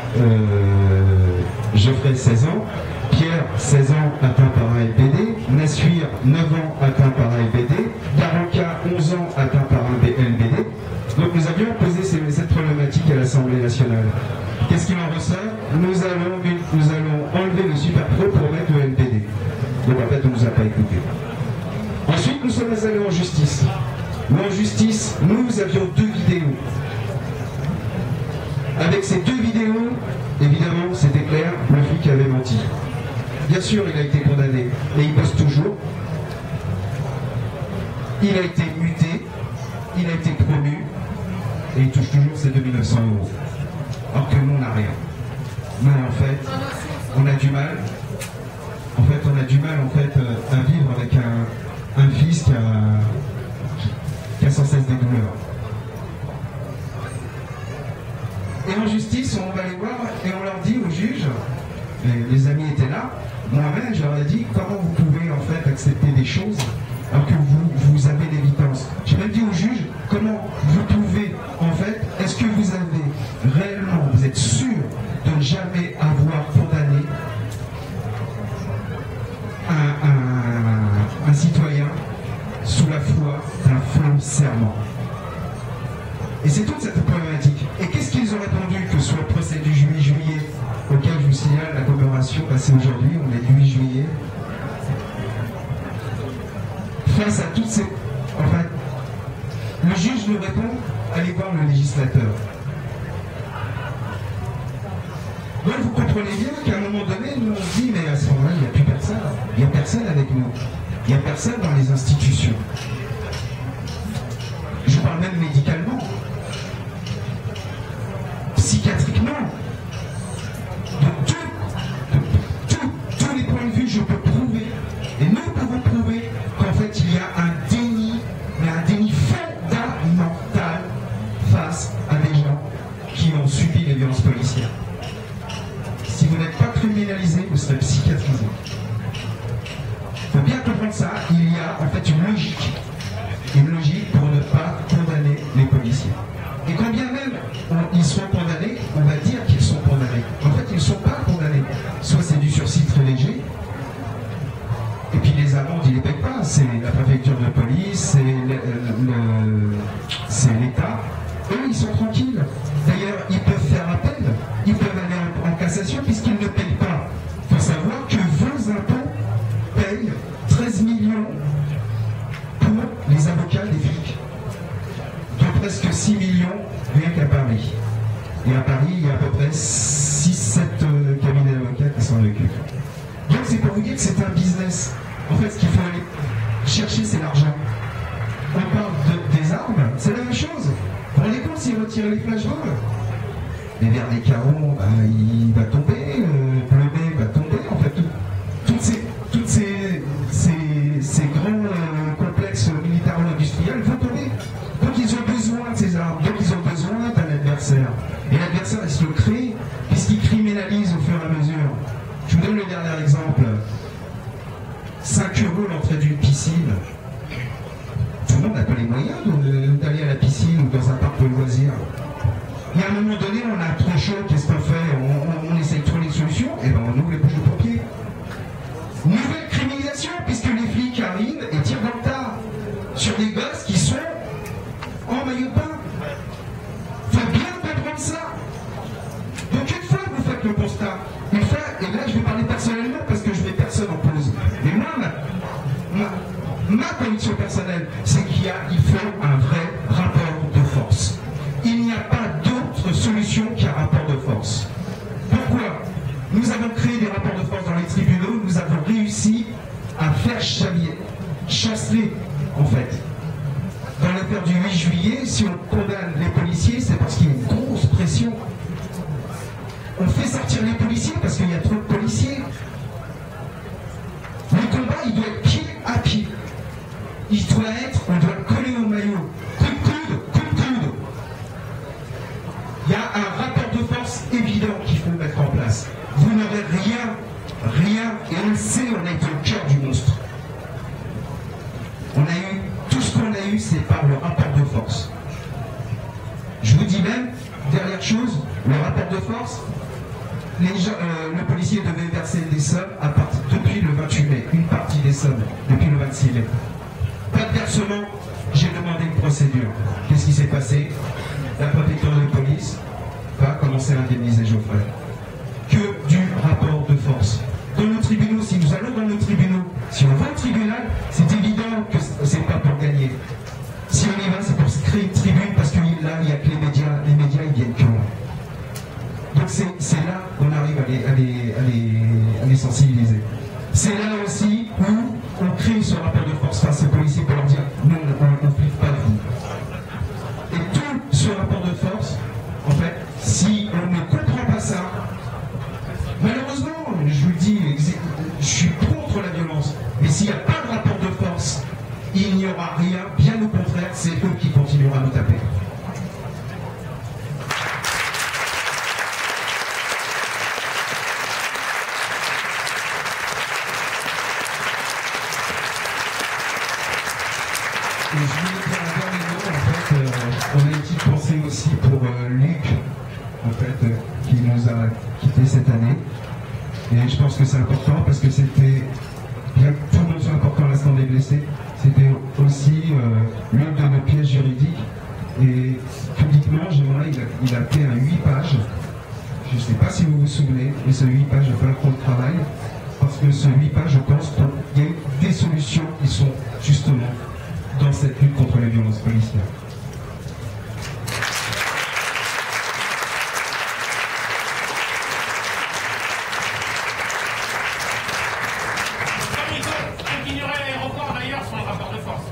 G: Geoffrey 16 ans, Pierre 16 ans atteint par un LBD, Nassuir 9 ans atteint par un LBD, Daranka 11 ans atteint par un LBD. Donc nous avions posé cette problématique à l'Assemblée nationale. Qu'est-ce qu'il en ressort? Nous allons enlever le super pro pour mettre le NPD. Donc en fait, on ne nous a pas écoutés. Ensuite, nous sommes allés en justice. En justice, nous avions 2 vidéos. Avec ces 2 vidéos, évidemment, c'était clair, le flic avait menti. Bien sûr, il a été condamné, et il bosse toujours. Il a été muté, il a été promu, et il touche toujours ses 2 900 €. Alors que nous, on n'a rien. Nous, en fait, on a du mal. En fait, on a du mal à vivre avec un fils qui a sans cesse des douleurs. Et en justice, on va les voir et on leur dit aux juges, et les amis étaient là, moi-même, je leur ai dit, comment vous
F: des choses alors que vous avez l'évidence. J'ai même dit au juge, comment vous pouvez, en fait, est-ce que vous avez réellement, vous êtes sûr de ne jamais avoir condamné un citoyen sous la foi d'un faux serment? Et c'est toute cette problématique. Et qu'est-ce qu'ils ont répondu que soit le procès du 8 juillet, auquel je vous signale la commémoration passée aujourd'hui, on est le 8 juillet, face à toutes ces... En fait, le juge nous répond, allez voir le législateur. Donc vous comprenez bien qu'à un moment donné, nous on se dit, mais à ce moment-là, il n'y a plus personne. Il n'y a personne avec nous. Il n'y a personne dans les institutions. Je parle même médicalement. Psychiatriquement. De tous les points de vue, je peux prouver, et nous pouvons prouver qu'en fait, il y a un déni, mais un déni fondamental face à des gens qui ont subi les violences policières. Si vous n'êtes pas criminalisé, vous serez psychiatrisé. Il faut bien comprendre ça. Il y a en fait une logique pour ne pas condamner les policiers. Et quand bien même ils sont condamnés, on va dire qu'ils sont condamnés. En fait, ils ne sont pas condamnés. Soit c'est du sursis très léger, et puis les amendes, ils ne les payent pas. C'est la préfecture de police, c'est l'État. Eux, ils sont tranquilles. D'ailleurs, ils peuvent faire appel, ils peuvent aller en cassation puisqu'ils ne payent pas. Il faut savoir que vos impôts payent 13 millions pour les avocats des flics. De presque 6 millions rien qu'à Paris. Et à Paris, il y a à peu près 6-7 cabinets d'avocats qui s'en occupent. Donc c'est pour vous dire que c'est un business. En fait, ce qu'il faut aller chercher, c'est l'argent. On parle des armes, c'est la même chose. Vous vous rendez compte s'ils retirent les flashballs? Les verres des carreaux, il va tomber, le bleu va tomber, en fait, toutes ces grands complexes militaro-industriels vont tomber. Donc ils ont besoin de ces armes, donc ils ont besoin d'un adversaire. Et l'adversaire, il se le crée, puisqu'il criminalise au fur et à mesure. Je vous donne le dernier exemple. 5 € l'entrée d'une piscine. Tout le monde n'a pas les moyens d'aller à la piscine ou dans un parc de loisirs. Et à un moment donné, on a trop chaud, qu'est-ce qu'on fait? On essaye de trouver des solutions, et ben on ouvre les bouches de pompiers. Nouvelle criminalisation, puisque les flics arrivent et tirent dans le tas sur des gosses qui sont en maillot de bain. Faut bien comprendre ça. Donc une fois que vous faites le constat, une fois, et là je vais parler personnellement parce que je mets personne en pause. Mais moi, ma conviction personnelle, c'est il faut un vrai rapport de force. Il n'y a pas d'autre solution qu'un rapport de force. Pourquoi? Nous avons créé des rapports de force dans les tribunaux, nous avons réussi à faire chanceler, en fait. Dans l'affaire du 8 juillet, si on condamne les policiers, c'est parce qu'il y a une grosse pression. On fait sortir les policiers parce qu'il y a trop de policiers. Le combat, il doit être pied à pied. On doit coller au maillot. Coup de coude. Il y a un rapport de force évident qu'il faut mettre en place. Vous n'aurez rien, et on le sait, on a été au cœur du monstre. On a eu, tout ce qu'on a eu, c'est par le rapport de force. Je vous dis même, dernière chose, le rapport de force, le policier devait verser des sommes depuis le 28 mai, une partie des sommes, depuis le 26 mai. Pas de versement, j'ai demandé une procédure. Qu'est-ce qui s'est passé? La préfecture de police va commencer à indemniser Geoffrey. Que du rapport de force. Dans nos tribunaux, si nous allons dans nos tribunaux, si on va au tribunal, c'est évident que c'est pas pour gagner. Si on y va, c'est pour se créer une tribune, parce que là, il n'y a que les médias, ils viennent que là. Donc c'est là qu'on arrive à les sensibiliser. C'est là aussi où on crée ce rapport de force face aux policiers pour leur dire non, on ne flippe pas de vous. Et tout ce rapport de force, en fait, si on ne comprend pas ça, malheureusement, je vous le dis, je suis contre la violence, mais s'il n'y a pas de rapport de force, il n'y aura rien, bien au contraire, c'est eux qui continueront à nous taper.
G: Et je voulais dire un dernier mot, en fait, on a une petite pensée aussi pour Luc, en fait, qui nous a quittés cette année. Et je pense que c'est important parce que c'était, bien que tout le monde soit important à l'instant des blessés, c'était aussi l'une de nos pièces juridiques. Et publiquement, j'aimerais, il a fait un 8 pages. Je ne sais pas si vous vous souvenez, mais ce 8 pages, il va falloir qu'on le travaille. Parce que ce 8 pages, je pense qu'il y a des solutions qui sont justement dans cette lutte contre les violences policières.
H: Continuerait l'aéroport d'ailleurs sans rapport de force.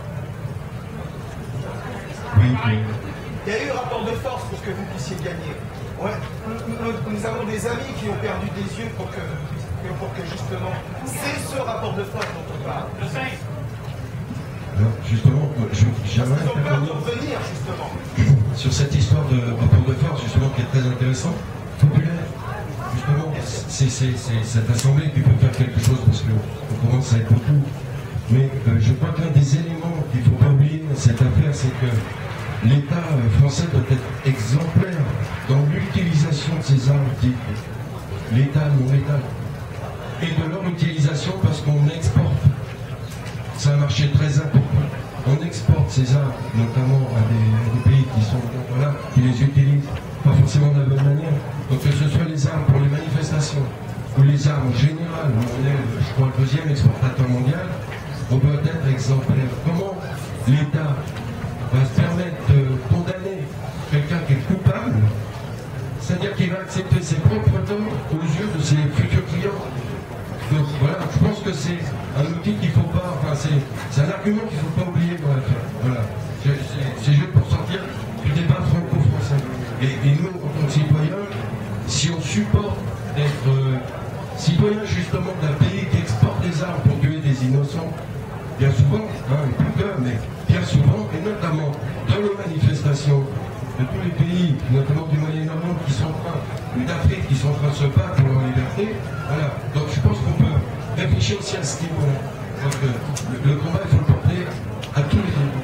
G: Oui,
B: Il y a eu rapport de force pour que vous puissiez gagner. Ouais. Nous avons des amis qui ont perdu des yeux pour que justement, c'est ce rapport de force dont on parle.
H: Je sais.
I: Alors, justement, j'aimerais
B: Ils ont peur de revenir, justement.
I: sur cette histoire de rapport de force, justement, qui est très intéressant, populaire. Justement, c'est cette assemblée qui peut faire quelque chose parce qu'on commence à être beaucoup. Mais je crois qu'un des éléments qu'il ne faut pas oublier dans cette affaire, c'est que l'État français doit être exemplaire dans l'utilisation de ces armes dites létales, non létales, et de leur utilisation parce qu'on exporte. C'est un marché très important. On exporte ces armes, notamment à des pays qui sont voilà, qui les utilisent pas forcément de la bonne manière. Donc que ce soit les armes pour les manifestations ou les armes en général, on est, je crois, le deuxième exportateur mondial, on doit être exemplaire. Comment l'État va se permettre de condamner quelqu'un qui est coupable, c'est-à-dire qu'il va accepter ses propres torts aux yeux de ses futurs clients. Donc voilà, je pense que c'est un outil qu'il ne faut pas, enfin c'est un argument qu'il ne faut pas oublier dans l'affaire. Voilà. C'est juste pour sortir du débat franco-français. Et nous, en tant que citoyens, si on supporte d'être citoyen justement d'un pays qui exporte des armes pour tuer des innocents, bien souvent, plus que, mais bien souvent, et notamment dans les manifestations de tous les pays, notamment du Moyen-Orient, qui sont en train, ou d'Afrique, qui sont en train de se battre pour leur liberté. Voilà. Donc je pense qu'on peut réfléchir aussi à ce niveau-là. Donc le combat, il faut le porter à tous les niveaux.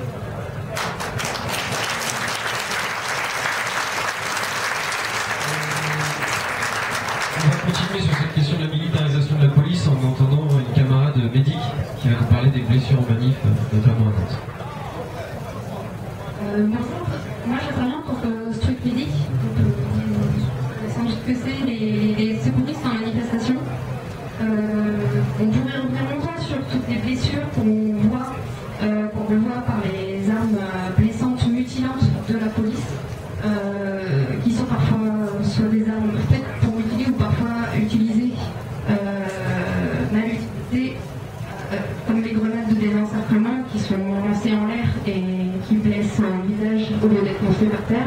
C: On va continuer sur cette question de la militarisation de la police en entendant une camarade médic qui va nous parler des blessures en manif, notamment à Nantes.
E: Bonjour, moi j'interviens pour Struc Médic. Sans doute que c'est les secouristes en manifestation. On pourrait revenir longtemps sur toutes les blessures qu'on voit par les armes blessantes ou mutilantes de la police, qui sont parfois soit des armes faites pour mutiler ou parfois utilisées, mal utilisées, comme les grenades de désencerclement qui sont lancées en l'air et qui blessent le visage au lieu d'être lancées par terre.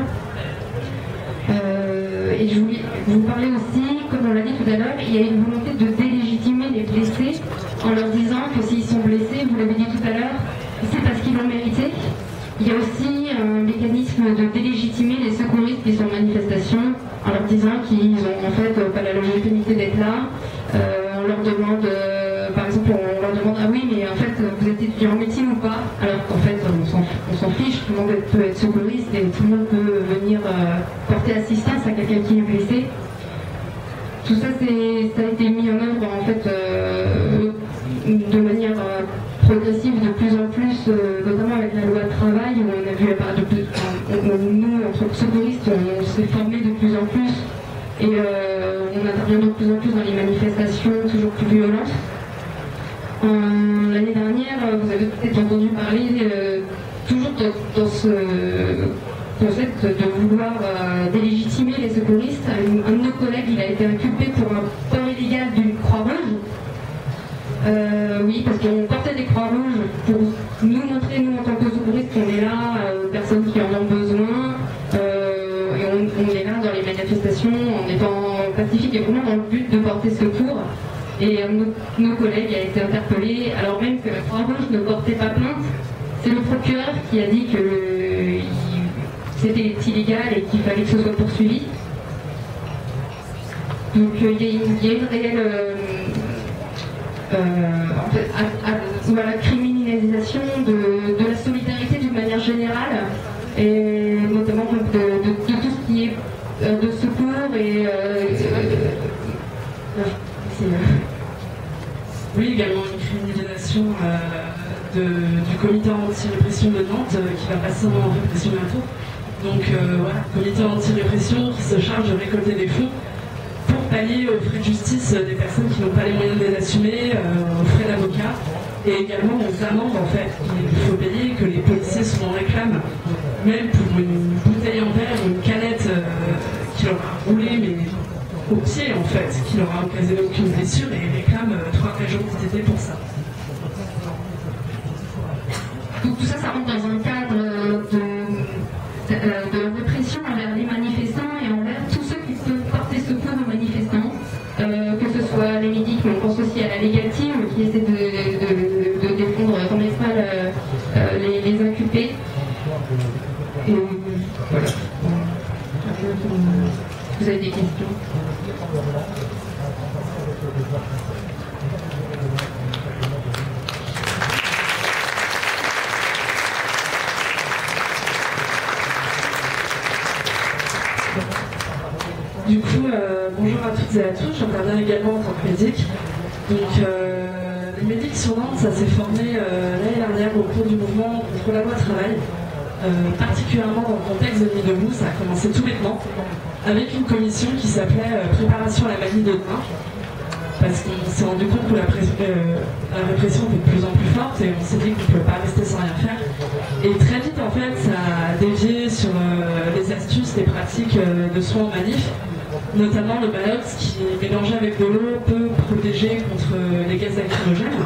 E: Et je voulais vous parler aussi, comme on l'a dit tout à l'heure, il y a une volonté de délégitimer les blessés en leur disant que s'ils sont blessés, vous l'avez dit tout à l'heure, c'est parce qu'ils l'ont mérité. Il y a aussi un mécanisme de délégitimer les secouristes qui sont en manifestation en leur disant qu'ils n'ont en fait pas la légitimité d'être là. On leur demande, par exemple, on leur demande ah oui mais en fait vous êtes étudiant en médecine ou pas, alors qu'en fait on s'en fiche, tout le monde peut être secouriste et tout le monde peut venir porter assistance à quelqu'un qui est blessé. Tout ça, ça a été mis en œuvre en fait de manière progressive de plus en plus, notamment avec la loi travail où on a vu apparaître nous en tant que secouristes, on s'est formé de plus en plus et on intervient de plus en plus dans les manifestations toujours plus violentes. L'année dernière, vous avez peut-être entendu parler toujours dans ce concept de vouloir délégitimer les secouristes. Un de nos collègues, il a été inculpé pour un port illégal d'une Croix-Rouge. Oui, parce qu'on portait des Croix-Rouges pour nous montrer, nous en tant que secouristes, qu'on est là, personnes qui en ont besoin, et on est là dans les manifestations en étant pacifique et vraiment dans le but de porter secours. Et un de nos collègues a été interpellé, alors même que la Croix-Rouge ne portait pas plainte. C'est le procureur qui a dit que c'était illégal et qu'il fallait que ce soit poursuivi. Donc il y a une réelle criminalisation de la solidarité du
J: criminalisation du comité anti-répression de Nantes qui va passer en répression bientôt. Donc voilà, comité anti-répression qui se charge de récolter des fonds pour pallier aux frais de justice des personnes qui n'ont pas les moyens de les assumer, aux frais d'avocat et également aux amendes en fait qu'il faut payer, que les policiers sont en réclame, même pour une bouteille en verre ou une canette qui leur a roulé mais au pied en fait, qui leur a occasionné aucune blessure et réclament 3 jours d'ITT pour ça.
E: Donc tout ça, ça rentre dans un cadre de répression envers les manifestants et envers tous ceux qui peuvent porter secours aux manifestants, que ce soit les médics, mais on pense aussi à la Legal Team qui essaie de défendre tant bien que mal les inculpés. Et voilà. Vous avez des questions?
J: Du coup, bonjour à toutes et à tous, j'interviens également en tant que médic. Donc, les médics sur Nantes, ça s'est formé l'année dernière au cours du mouvement contre la loi travail, particulièrement dans le contexte de Nuit debout, ça a commencé tout bêtement, avec une commission qui s'appelait Préparation à la manie de demain, parce qu'on s'est rendu compte que la répression était de plus en plus forte et on s'est dit qu'on ne pouvait pas rester sans rien faire. Et très vite, en fait, ça a dévié sur les astuces, les pratiques de soins en manif, notamment le Malox qui, mélangé avec de l'eau, peut protéger contre les gaz lacrymogènes.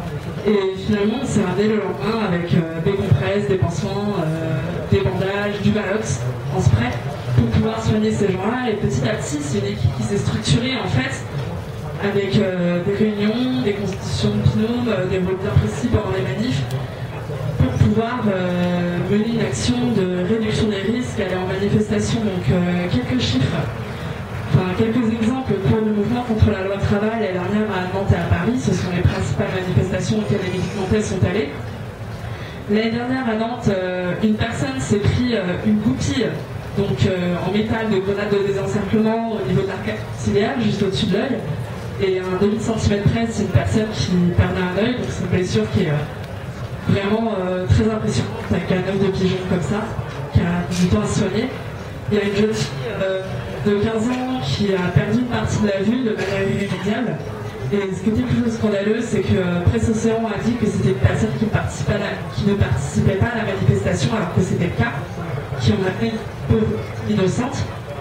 J: Et finalement, on s'est radé le lendemain avec des compresses, des pansements, des bandages, du Malox en spray pour pouvoir soigner ces gens-là. Et petit à petit, c'est une équipe qui s'est structurée en fait avec des réunions, des constitutions de binômes, des rôles bien précis pendant les manifs pour pouvoir mener une action de réduction des risques, aller en manifestation. Donc quelques chiffres. Enfin, quelques exemples pour le mouvement contre la loi travail l'année dernière à Nantes et à Paris, ce sont les principales manifestations auxquelles les médics nantais sont allés. L'année dernière à Nantes, une personne s'est pris une goupille donc, en métal de grenade de désencerclement au niveau de l'arcade ciliaire, juste au-dessus de l'œil. Et un demi-centimètre près, c'est une personne qui perdait un œil, donc c'est une blessure qui est vraiment très impressionnante, avec un œil de pigeon comme ça, qui a du temps à se soigner. Il y a une jeune fille de 15 ans qui a perdu une partie de la vue de manière irrémédiable. Et ce qui était plus scandaleux, c'est que Presse Océan a dit que c'était une personne qui ne participait pas à la manifestation, alors que c'était le cas, qui en a fait peu innocente.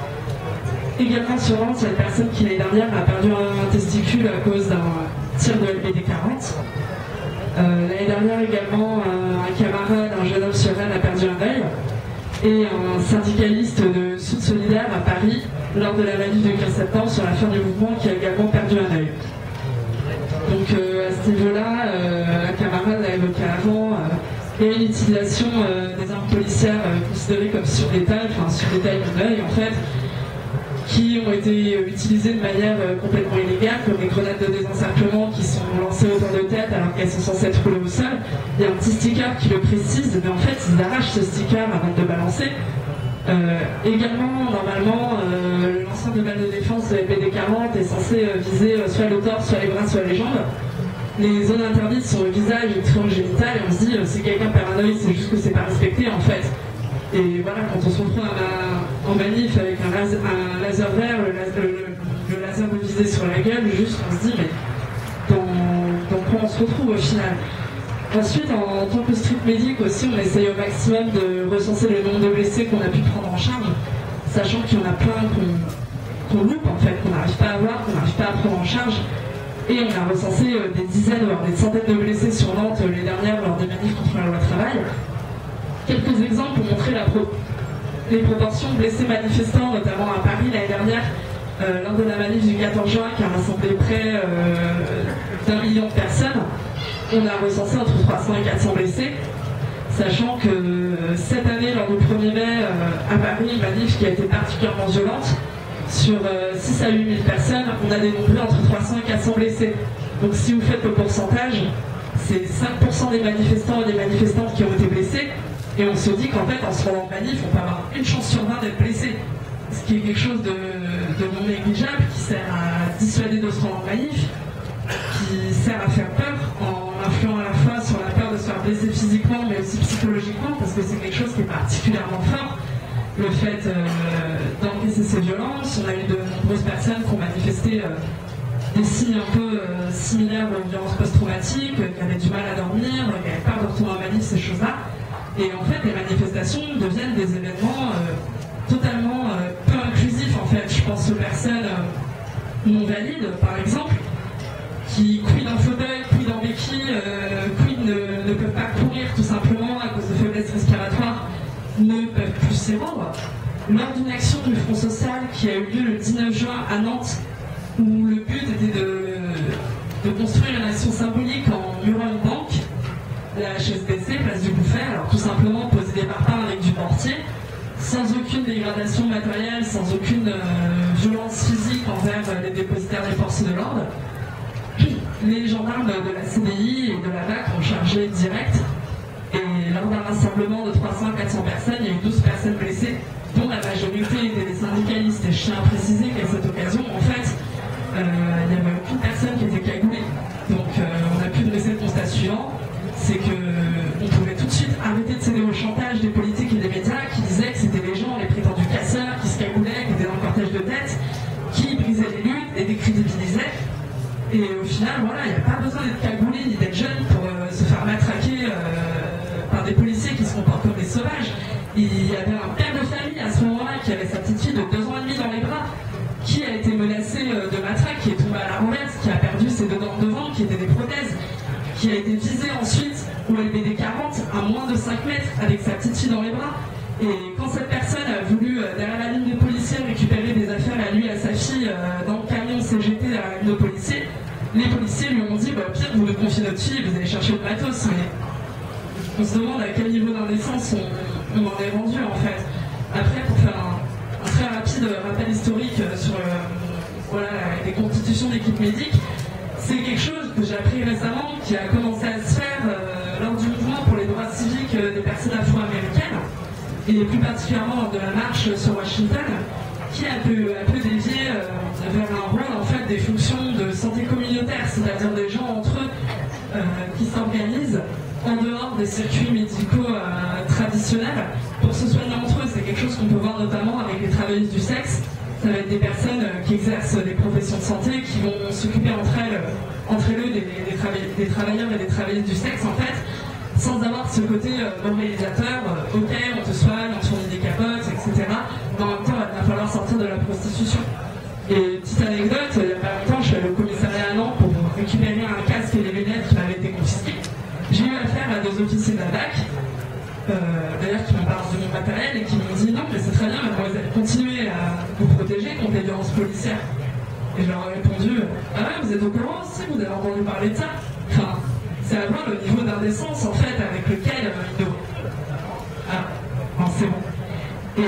J: Également sur Nantes, il y a une personne qui l'année dernière a perdu un testicule à cause d'un tir de LBD 40. L'année dernière également, un camarade, un jeune homme sur Rennes a perdu un œil. Et un syndicaliste de Sud Solidaire à Paris, lors de la manif du 15 septembre, sur la fin du mouvement, qui a également perdu un œil. Donc à ce niveau-là, la camarade l'a évoqué avant, il y a une utilisation des armes policières considérées comme surlétales, enfin surlétales de l'œil en fait, qui ont été utilisées de manière complètement illégale, comme les grenades de désencerclement qui sont lancées au tour de tête alors qu'elles sont censées être roulées au sol. Il y a un petit sticker qui le précise, mais en fait ils arrachent ce sticker avant de le balancer. Également, normalement, le lanceur de balles de défense de LBD-40 est censé viser soit le torse, soit les bras, soit les jambes. Les zones interdites sont le visage et le triangle génital, et on se dit si quelqu'un perd un œil, c'est juste que c'est pas respecté en fait. Et voilà, quand on se retrouve en manif avec un laser vert, le laser de visée sur la gueule, juste on se dit mais dans quoi on se retrouve au final. Ensuite, en tant que street medic aussi, on essaye au maximum de recenser le nombre de blessés qu'on a pu prendre en charge, sachant qu'il y en a plein qu'on loupe en fait, qu'on n'arrive pas à voir, qu'on n'arrive pas à prendre en charge. Et on a recensé des dizaines, voire des centaines de blessés sur Nantes les dernières lors des manifs contre la loi travail. Quelques exemples pour montrer les proportions de blessés manifestants, notamment à Paris l'année dernière, lors de la manif du 14 juin qui a rassemblé près d'1 million de personnes. On a recensé entre 300 et 400 blessés, sachant que cette année, lors du 1er mai, à Paris, une manif qui a été particulièrement violente, sur 6 à 8 000 personnes, on a dénombré entre 300 et 400 blessés. Donc si vous faites le pourcentage, c'est 5% des manifestants et des manifestantes qui ont été blessés, et on se dit qu'en fait, en se rendant en manif, on peut avoir une chance sur 20 d'être blessé. Ce qui est quelque chose de non négligeable, qui sert à dissuader de se rendre en manif, qui sert à faire peur en blessé physiquement mais aussi psychologiquement, parce que c'est quelque chose qui est particulièrement fort, le fait d'encaisser ces violences. On a eu de nombreuses personnes qui ont manifesté des signes un peu similaires aux violences post-traumatiques, qui avaient du mal à dormir, qui avaient peur de retourner en manif, ces choses-là. Et en fait, les manifestations deviennent des événements totalement peu inclusifs, en fait. Je pense aux personnes non valides, par exemple, qui couillent dans le fauteuil, couillent dans le béquille, ne peuvent pas courir tout simplement à cause de faiblesse respiratoire, ne peuvent plus s'y rendre. Lors d'une action du Front Social qui a eu lieu le 19 juin à Nantes, où le but était de construire une action symbolique en murant une banque, la HSBC, place du Bouffet, alors tout simplement poser des parpaings avec du mortier, sans aucune dégradation matérielle, sans aucune violence physique envers les dépositaires des forces de l'ordre. Les gendarmes de la CDI et de la BAC ont chargé direct, et lors d'un rassemblement de 300-400 personnes, il y a eu 12 personnes blessées, dont la majorité étaient des syndicalistes. Et je tiens à préciser qu'à cette occasion, en fait, il n'y avait aucune personne qui était cagoulée. Donc on a pu dresser le constat suivant, c'est qu'on pouvait tout de suite arrêter de céder au chantage des politiques et des médias qui disaient que c'était les gens, les prétendus casseurs, qui se cagoulaient, qui étaient dans le cortège de tête, qui brisaient les luttes et décrédibilisaient. Et au final, voilà, il n'y a pas besoin d'être cagoulé ni d'être jeune pour se faire matraquer par des policiers qui se comportent comme des sauvages. Il y avait un père de famille à ce moment-là qui avait sa petite fille de 2 ans et demi dans les bras, qui a été menacé de matraque, qui est tombé à la roulette, qui a perdu ses 2 dents de devant, qui étaient des prothèses, qui a été visé ensuite au LBD 40 à moins de 5 mètres avec sa petite fille dans les bras. Et quand cette personne a voulu, derrière la ligne de policiers, récupérer des affaires à lui et à sa fille dans le camion CGT derrière la ligne de policiers, les policiers lui ont dit bah, pire, vous nous confiez notre fille, vous allez chercher le matos. Mais on se demande à quel niveau d'indécence on en est rendu en fait. Après, pour faire un très rapide rappel historique sur voilà, les constitutions d'équipe médique, c'est quelque chose que j'ai appris récemment, qui a commencé à se faire lors du mouvement pour les droits civiques des personnes afro-américaines, et plus particulièrement lors de la marche sur Washington, qui a pu dévier vers un rôle en fait des fonctions de santé communautaire, c'est-à-dire des gens entre eux qui s'organisent en dehors des circuits médicaux traditionnels pour se soigner entre eux. C'est quelque chose qu'on peut voir notamment avec les travailleuses du sexe. Ça va être des personnes qui exercent des professions de santé, qui vont s'occuper entre eux des travailleurs et des travailleuses du sexe en fait, sans avoir ce côté moralisateur, ok, on te soigne, on te fournit des capotes, etc. Mais en même temps, il va falloir sortir de la prostitution. Et petite anecdote, il n'y a pas longtemps, je suis allé au commissariat à Nantes pour récupérer un casque et des lunettes qui m'avaient été confisqués. J'ai eu affaire à 2 officiers de la BAC, d'ailleurs qui m'ont parlé de mon matériel et qui m'ont dit non, mais c'est très bien, mademoiselle, continuez à vous protéger contre les violences policières. Et je leur ai répondu ah ouais, vous êtes au courant aussi, vous avez entendu parler de ça. Enfin, c'est à voir le niveau d'indécence en fait avec lequel ils nous... Ah, non, c'est bon. Et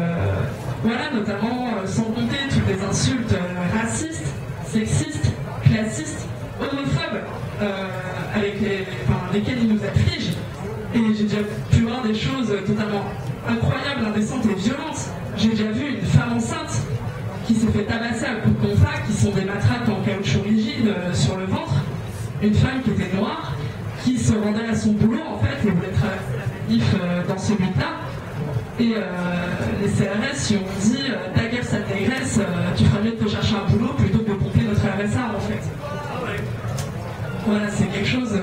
J: voilà, notamment sans compter toutes les insultes racistes, sexistes, classistes, homophobes avec lesquelles ils nous affligent. Et j'ai déjà pu voir des choses totalement incroyables, indécentes et violentes. J'ai déjà vu une femme enceinte qui s'est fait tabasser à coups de compas, qui sont des matraques en caoutchouc rigide sur le ventre. Une femme qui était noire, qui se rendait à son boulot en fait et voulait travailler dans ce but-là. Et les CRS lui ont dit ta gueule, sale négresse, tu ferais mieux de te chercher un boulot plutôt que de pomper notre RSA en fait. Voilà, c'est quelque chose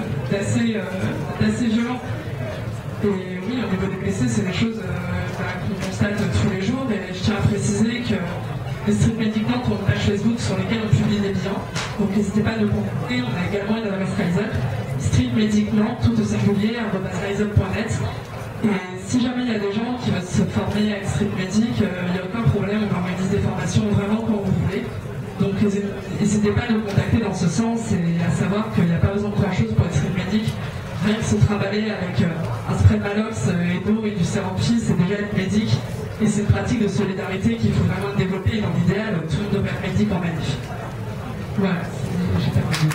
J: d'assez violent. Et oui, au niveau des blessés, c'est des choses qu'on constate tous les jours. Et je tiens à préciser que les Street Medic Nantes ont une page Facebook sur lesquelles on publie des bilans. Donc n'hésitez pas à nous contacter. On a également une adresse RiseUp, Street Medic Nantes, tout au singulier, @riseup.net. Et si jamais il y a des gens qui veulent se former à Street Medic, il n'y a aucun problème, on organise des formations vraiment quand vous voulez. Donc n'hésitez pas à nous contacter dans ce sens et à savoir qu'il n'y a pas besoin de grand chose pour être Street Medic. Rien que se trimballer avec un spray Malox et d'eau et du sérum-Pi, c'est déjà être médic. Et c'est une pratique de solidarité qu'il faut vraiment développer. Et dans l'idéal, tout le monde devrait être médic en manif. Voilà, j'ai terminé.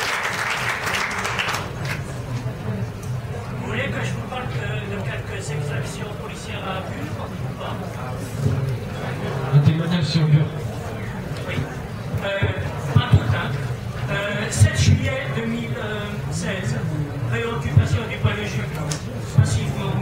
H: Vous voulez que je vous parle de quelques exemples actions policières à vue ou pas?
C: Un témoignage sur Bure.
H: Oui. Pas tout, hein. 7 juillet 2016, réoccupation du point de Jules, massivement.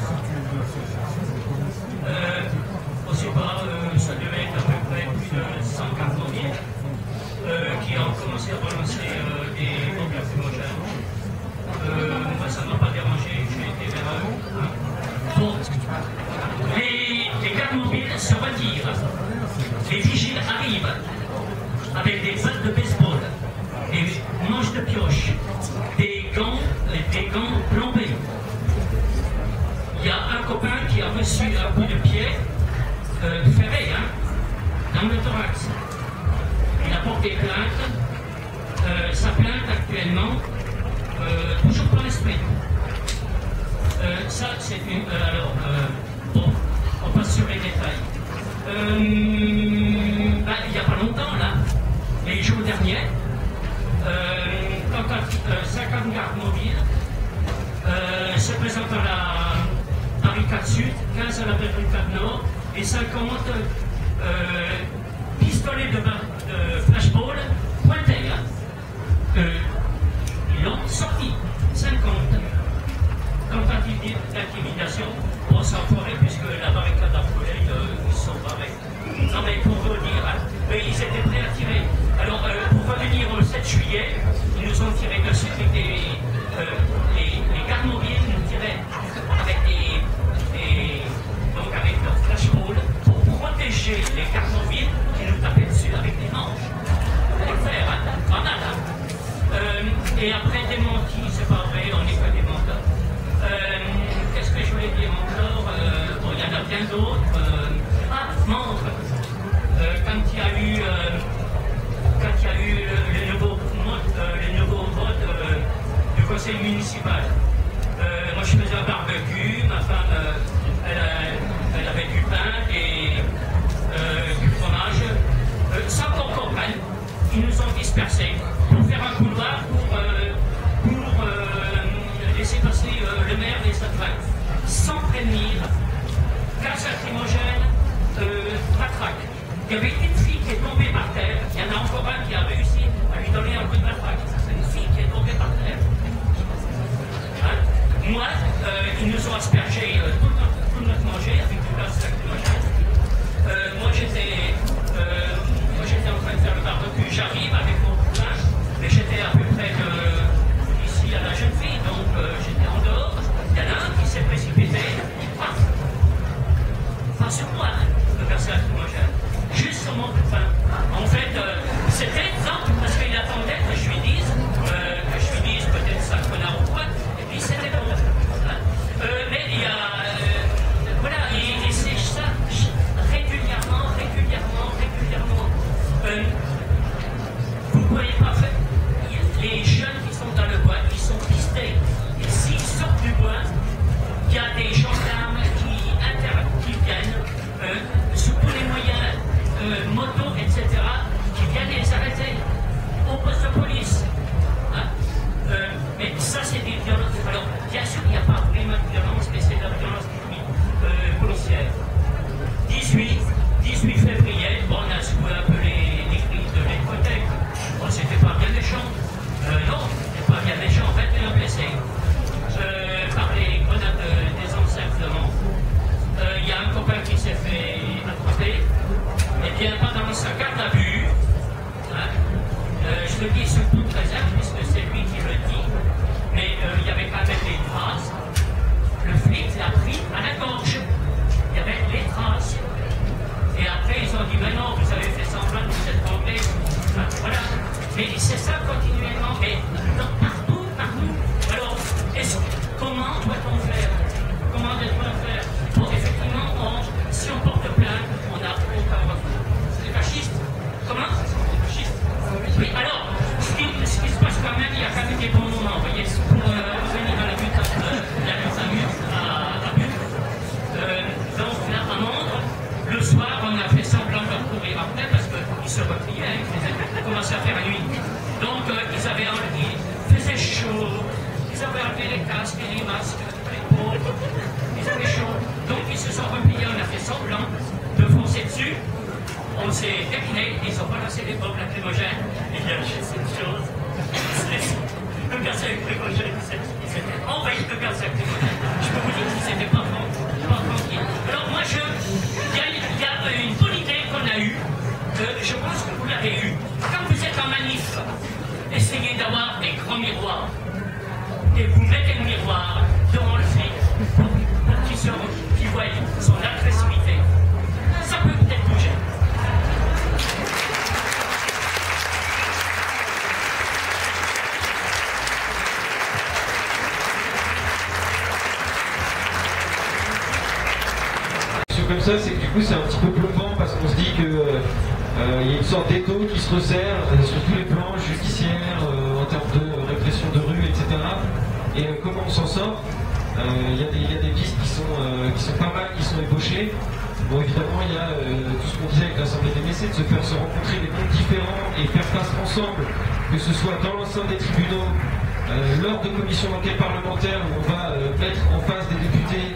H: On ne sait pas, ça devait être à peu près plus de 100 cartonniers qui ont commencé à balancer des bombes lacrymogènes. Moi, ça ne m'a pas dérangé, j'ai été vers eux. Hein. Bon, les gardes mobiles se retirent, les vigiles arrivent avec des battes de baseball, des manches de pioche, des gants plombés. Il y a un copain qui a reçu un coup de pied ferré, hein, dans le thorax. Il a porté plainte. Sa plainte actuellement, toujours pour l'esprit. Ça, c'est une. Alors, bon, on passe sur les détails. Il n'y a pas longtemps, là, les jours derniers, 50 gardes mobiles se présentent à la barricade sud, 15 à la barricade nord, et 50 pistolets de flashball pointés. Ils l'ont sorti, 50 tentatives d'intimidation pour s'enfoirer, puisque la barricade a brûlé, ils sont barrés. Non mais pour revenir, hein, ils étaient prêts à tirer. Alors pour revenir au 7 juillet, ils nous ont tiré dessus avec les gardes mobiles nous tiraient avec donc avec leur flashball pour protéger les gardes mobiles qui nous tapaient dessus avec des manches. Avec fer, hein, grenade, hein. Et après démenti, c'est pas vrai, on n'est que des menteurs. Qu'est-ce que je voulais dire encore? Bon, il y en a bien d'autres. Montre. Quand il y a eu le nouveau vote du conseil municipal, moi je faisais un barbecue, ma femme elle avait du pain et du fromage, sans qu'on comprenne. Ils nous ont dispersés pour faire un couloir pour laisser passer le maire et sa femme, sans prévenir, gaz lacrymogène, matraque. Il y avait une fille qui est tombée par terre, il y en a encore un qui a réussi à lui donner un coup de matraque. C'est une fille qui est tombée par terre. Hein? Moi, ils nous ont aspergé tout notre manger avec du gaz lacrymogène. Moi j'étais en train de faire le barbecue, j'arrive avec mon cousin, mais j'étais à peu près ici à la jeune fille, donc j'étais en dehors. Il y en a un qui s'est précipité, pas sur moi, le gaz lacrymogène, juste sur mon copain. En fait, c'était exemple parce qu'il attendait que je lui dise peut-être ça connard ou quoi, et puis c'était bon. Hein? Mais il y a, voilà, et c'est ça régulièrement. Vous ne pouvez pas faire. Les jeunes qui sont dans le bois, ils sont pistés. Et s'ils sortent du bois, il y a des gendarmes qui viennent, sous tous les moyens, motos, etc., qui viennent les arrêter au poste de police. Hein? Mais ça, c'est des violences. Alors, bien sûr, il n'y a pas vraiment de violence, mais c'est de la violence policière. 18 février, bon, on a secoué un peu les cris de l'écothèque. Bon, c'était pas bien méchant. Non, c'était pas bien méchant. 21 blessés par les grenades des encerclements. Il y a un copain qui s'est fait attraper. Eh bien, pendant sa garde à vue, hein, je le dis sous toute réserve, puisque c'est lui qui le dit, mais il y avait quand même des traces. Le flic l'a pris à la gorge. Il y avait les traces. Et après, ils ont dit, ben non, vous avez fait semblant de vous être anglais. Enfin, voilà. Mais c'est ça continuellement. Mais partout. Alors, comment doit-on faire? Comment doit-on faire? Bon, effectivement, si on porte plainte, on n'a aucun recours. C'est fasciste. Comment? C'est fasciste. Oui, alors, ce qui se passe quand même, il y a quand même des bons moments, vous voyez, pour venir dans la lutte à but. Donc, là, à Mandre, le soir, on a fait semblant de courir après parce qu'ils se repliaient, ils commençaient à faire la nuit. Donc, il faisait chaud, ils avaient enlevé les casques et les masques, les pauvres, ils avaient chaud. semblant de foncer dessus. On s'est décliné, ils ont balancé des bombes lacrymogènes. Il y a juste une chose, le gaz lacrymogène, ils étaient envahis de gaz lacrymogène. Je peux vous dire qu'ils n'étaient pas tranquilles. Alors moi, il y a une bonne idée qu'on a eue. Je pense que vous l'avez eue. Quand vous êtes en manif, essayez d'avoir des grands miroirs. Et vous mettez le miroir devant le flic pour qu'il voie son agressivité. Ça peut peut-être bouger.
C: Comme ça, c'est que du coup c'est un petit peu plombant parce qu'on se dit que il y a une sorte d'étau qui se resserre sur tous les plans judiciaires, en termes de répression de rue, etc. Et comment on s'en sort? Il y a des pistes qui sont pas mal, qui sont ébauchées. Bon, évidemment, il y a tout ce qu'on disait avec l'Assemblée des Mécènes, de se faire se rencontrer des mondes différents et faire face ensemble, que ce soit dans l'enceinte des tribunaux, lors de commissions d'enquête parlementaires où on va mettre en face des députés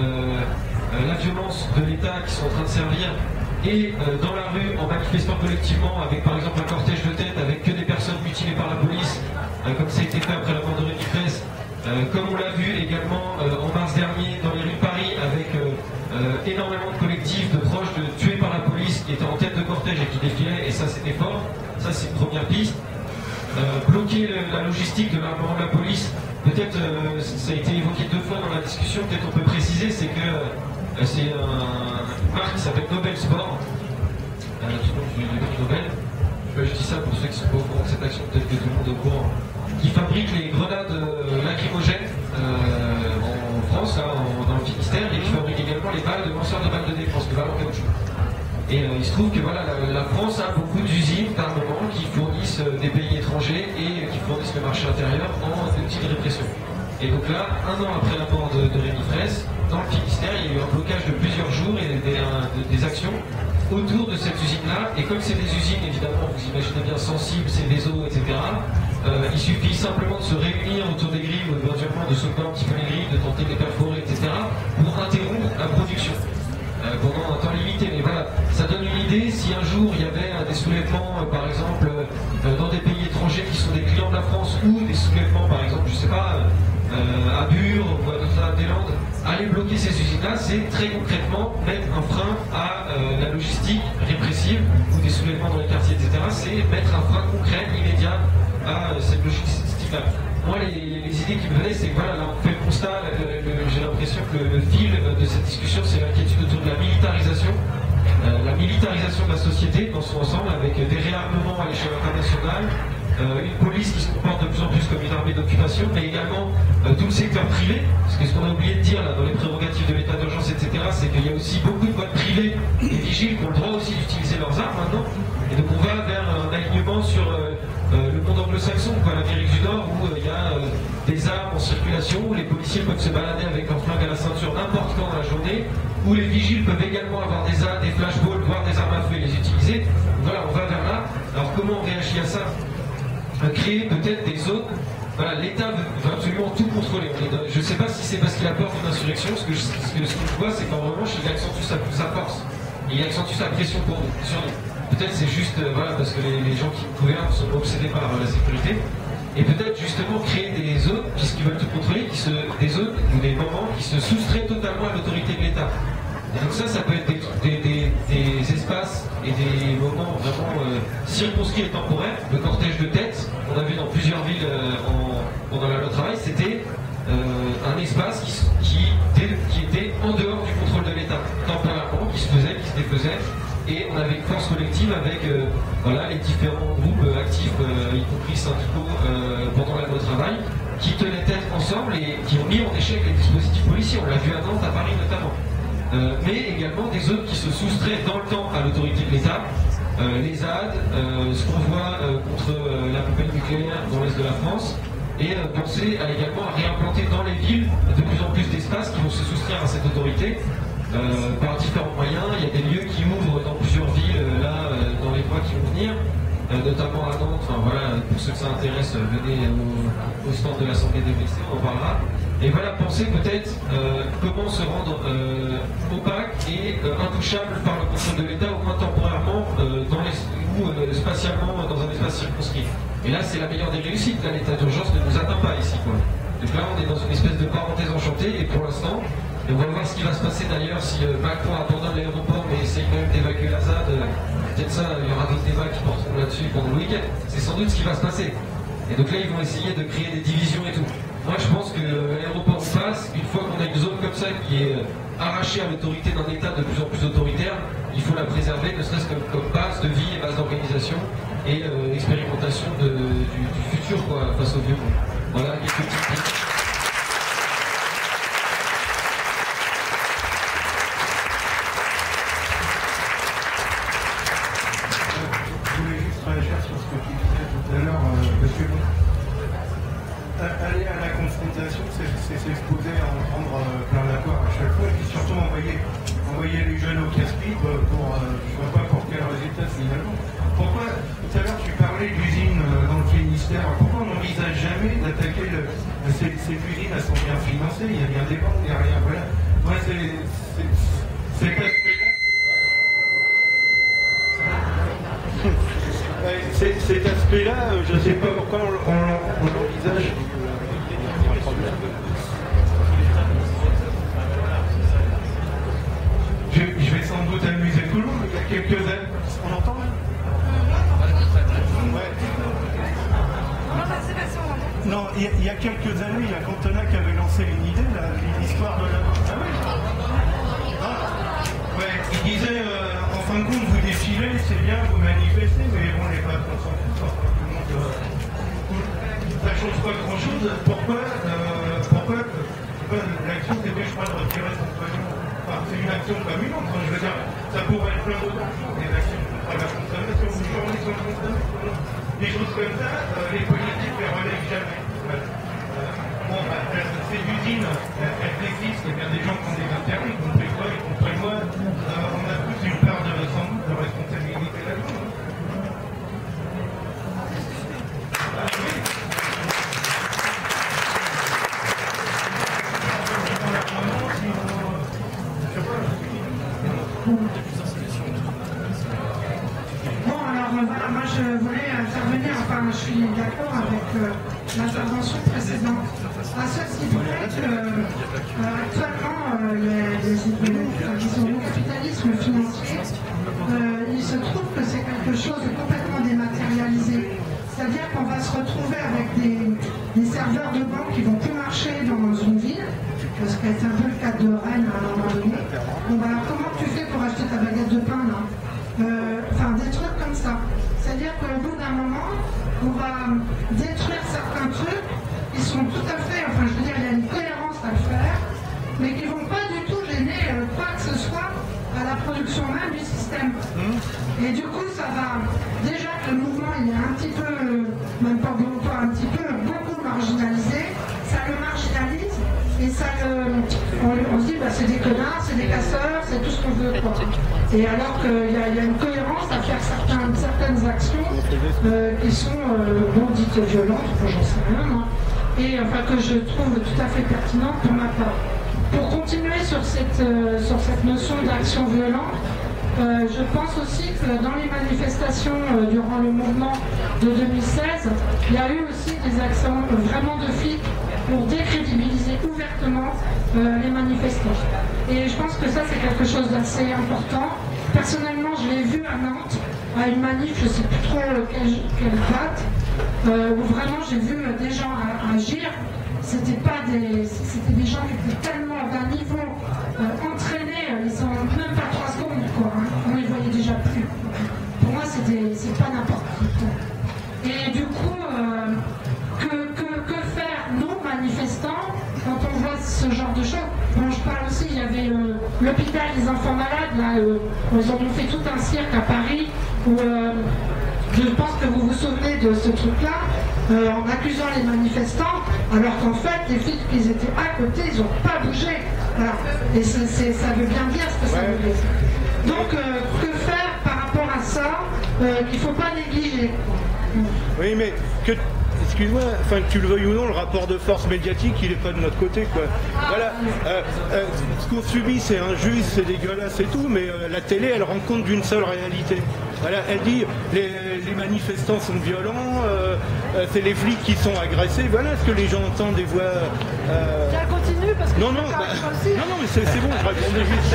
C: la violence de l'État qui sont en train de servir, et dans la rue en manifestant collectivement avec par exemple un cortège de tête avec que des personnes mutilées par la police, comme ça a été fait après la mort de Rémi Fraisse, comme on l'a vu également en mars dernier dans les rues de Paris avec énormément de collectifs de proches tués par la police qui étaient en tête de cortège et qui défilaient, et ça c'était fort. Ça c'est une première piste. Bloquer la logistique de l'armement de la police, peut-être ça a été évoqué 2 fois dans la discussion, peut-être on peut préciser, c'est que c'est une marque qui s'appelle Nobel Sport, du nom du prix Nobel. Je dis ça pour ceux qui sont pas au courant de cette action, peut-être que tout le monde est au courant, qui fabrique les grenades lacrymogènes en France, là, dans le Finistère, et qui fabrique également les balles de lanceurs de balles de défense, les balles en caoutchouc. Et il se trouve que voilà, la France a beaucoup d'usines d'armement qui fournissent des pays étrangers et qui fournissent le marché intérieur en outils de répression. Et donc là, 1 an après la mort de Rémi Fraisse, dans le Finistère, il y a eu un blocage de plusieurs jours et des actions autour de cette usine-là. Et comme c'est des usines, évidemment, vous imaginez bien, sensibles, c'est des eaux, etc., il suffit simplement de se réunir autour des grilles ou éventuellement de sauver un petit peu les grilles, de tenter de les perforer, etc., pour interrompre la production. Pendant un temps limité, mais voilà, ça donne une idée. Si un jour il y avait des soulèvements, par exemple, dans des pays étrangers qui sont des clients de la France, ou des soulèvements, par exemple, je sais pas, à Bure ou à Notre-Dame-des-Landes, aller bloquer ces usines-là, c'est très concrètement mettre un frein à la logistique répressive ou des soulèvements dans les quartiers, etc. C'est mettre un frein concret, immédiat à cette logistique-là. Moi, les idées qui me venaient, c'est que voilà, là, on fait le constat, j'ai l'impression que le fil de cette discussion, c'est l'inquiétude autour de la militarisation de la société dans son ensemble, avec des réarmements à l'échelle internationale, une police qui se comporte de plus en plus comme une armée d'occupation, mais également tout le secteur privé, parce que ce qu'on a oublié de dire là, dans les prérogatives de l'état d'urgence, etc., c'est qu'il y a aussi beaucoup de boîtes privées et vigiles qui ont le droit aussi d'utiliser leurs armes maintenant, et donc on va vers un alignement sur le monde anglo-saxon, l'Amérique du Nord, où il y a des armes en circulation, où les policiers peuvent se balader avec leur flingue à la ceinture n'importe quand dans la journée, où les vigiles peuvent également avoir des flashballs, voire des armes à feu et les utiliser. Voilà, on va vers là. Alors comment on réagit à ça? Créer peut-être des zones. Voilà, l'État veut absolument tout contrôler. Je ne sais pas si c'est parce qu'il a peur d'une insurrection. Ce que je vois, c'est qu'en revanche, il accentue sa force. Il accentue sa pression sur nous. Peut-être c'est juste voilà, parce que les gens qui gouvernent sont obsédés par la sécurité. Et peut-être justement créer des zones, puisqu'ils veulent tout contrôler, des zones ou des moments qui se soustraient totalement à l'autorité de l'État. Et donc ça peut être des espaces et des moments vraiment circonscrits et temporaires. Le cortège de tête, qu'on a vu dans plusieurs villes pendant la loi travail, c'était un espace qui était en dehors du contrôle de l'État, temporairement, qui se faisait, qui se défaisait. Et on avait une force collective avec voilà, les différents groupes actifs, y compris syndicaux, pendant la loi travail, qui tenaient tête ensemble et qui ont mis en échec les dispositifs policiers. On l'a vu à Nantes, à Paris notamment. Mais également des zones qui se soustraient dans le temps à l'autorité de l'État, les ZAD, ce qu'on voit contre la poubelle nucléaire dans l'est de la France, et penser également à réimplanter dans les villes de plus en plus d'espaces qui vont se soustraire à cette autorité par différents moyens. Il y a des lieux qui ouvrent dans plusieurs villes là dans les mois qui vont venir, notamment à Nantes. Enfin, voilà, pour ceux que ça intéresse, venez au stand de l'Assemblée des Mécènes, on en parlera. Et voilà, penser peut-être comment se rendre opaque et intouchable par le contrôle de l'État, au moins temporairement, ou spatialement dans un espace circonscrit. Et là, c'est la meilleure des réussites. Là, l'état d'urgence ne nous atteint pas ici, quoi. Donc là, on est dans une espèce de parenthèse enchantée, et pour l'instant, on va voir ce qui va se passer d'ailleurs si Macron abandonne l'aéroport mais essaye quand même d'évacuer la ZAD. Peut-être ça, il y aura d'autres débats qui porteront là-dessus pendant le week-end. C'est sans doute ce qui va se passer. Et donc là, ils vont essayer de créer des divisions et tout. Moi, je pense que l'aéroport passe, une fois qu'on a une zone comme ça qui est arrachée à l'autorité d'un État de plus en plus autoritaire, il faut la préserver, ne serait-ce que comme base de vie et base d'organisation et expérimentation du futur, quoi, face au vieux monde. Voilà, quelques petites...
B: Aller à la confrontation, c'est s'exposer à en prendre plein la poire à chaque fois, et puis surtout envoyer les jeunes au casse-pipe pour, je ne vois pas pour quel résultat finalement. Pourquoi, tout à l'heure tu parlais d'usines dans le Finistère, pourquoi on n'envisage jamais d'attaquer ces usines, elles sont bien financées, il y a bien des banques derrière, voilà. Moi cet aspect-là, je ne sais pas pourquoi on l'envisage. Je vais sans doute amuser tout le monde, il y a quelques années. On entend là? Ouais. Non, il y a quelques années, il y a Cantona qui avait lancé une idée, l'histoire de la... Ah oui. Ah. Ouais, il disait, en fin de compte, vous défilez, c'est bien, vous manifestez, mais bon, les patrons s'en foutent, tout le monde... ça change pas grand-chose. Pourquoi l'action, c'était, je crois, de retirer son pognon. Enfin, c'est une action comme une autre, je veux dire, ça pourrait être plein d'autres choses, des actions contre la consommation, des journées sur la consommation, des choses comme ça, les politiques ne les relèvent jamais. Bon, ces usines, elles existent, il y a bien des gens qui ont des intérêts, y compris toi, y compris moi, on a tous une part sans doute de responsabilité là-dedans.
E: Bon, alors voilà, moi je voulais intervenir, enfin je suis d'accord avec l'intervention précédente. À ce qui pourrait que actuellement, le capitalisme financier, il se trouve que c'est quelque chose de complètement dématérialisé. C'est-à-dire qu'on va se retrouver avec des serveurs de banque qui vont plus marcher dans une ville, parce que c'est un peu le cas de Rennes à un moment donné. Bon, bah, alors comment tu fais pour acheter ta baguette de pain là? Enfin, des trucs comme ça. C'est-à-dire qu'au bout d'un moment, on va détruire certains trucs qui sont tout à fait, enfin je veux dire, il y a une cohérence à le faire, mais qui ne vont pas du tout gêner quoi que ce soit à la production même du système. Et du coup, ça va, déjà que le mouvement il est un petit peu, même pas un petit peu, beaucoup marginalisé, ça le marginalise et ça on se dit bah, c'est des connards, c'est des casseurs, c'est tout ce qu'on veut quoi. Et alors qu'il y a une cohérence à faire certaines actions qui sont bon, dites violentes, j'en sais rien, hein, et enfin que je trouve tout à fait pertinentes pour ma part. Pour continuer sur cette notion d'action violente, je pense aussi que dans les manifestations durant le mouvement de 2016, il y a eu aussi des actions vraiment de flics pour décrédibiliser ouvertement les manifestants. Et je pense que ça c'est quelque chose d'assez important. Personnellement, je l'ai vu à Nantes, à une manif, je ne sais plus trop quelle date, où vraiment j'ai vu des gens agir. C'était des gens qui étaient tellement d'un niveau entraîné, ils sont même pas 3 secondes, quoi. Hein. On les voyait déjà plus. Pour moi, c'est pas n'importe qui. Et du coup, que faire, nous, manifestants, quand on voit ce genre de choses? Bon, je parle aussi, il y avait l'hôpital des enfants malades, là, ils ont fait tout un cirque à Paris, où je pense que vous vous souvenez de ce truc-là, en accusant les manifestants, alors qu'en fait, les flics qui étaient à côté, ils n'ont pas bougé. Voilà. Et ça veut bien dire ce que ça veut dire. Donc, que faire par rapport à ça qu'il ne faut pas négliger?
B: Oui, mais est-ce excuse-moi, enfin que tu le veuilles ou non, le rapport de force médiatique, il est pas de notre côté, quoi. Voilà, ce qu'on subit, c'est injuste, c'est dégueulasse et tout, mais la télé, elle rend compte d'une seule réalité. Voilà, elle dit les manifestants sont violents, c'est les flics qui sont agressés. Voilà ce que les gens entendent et voient.
E: Tiens, continue parce que
B: non, mais c'est bon, je répondais juste.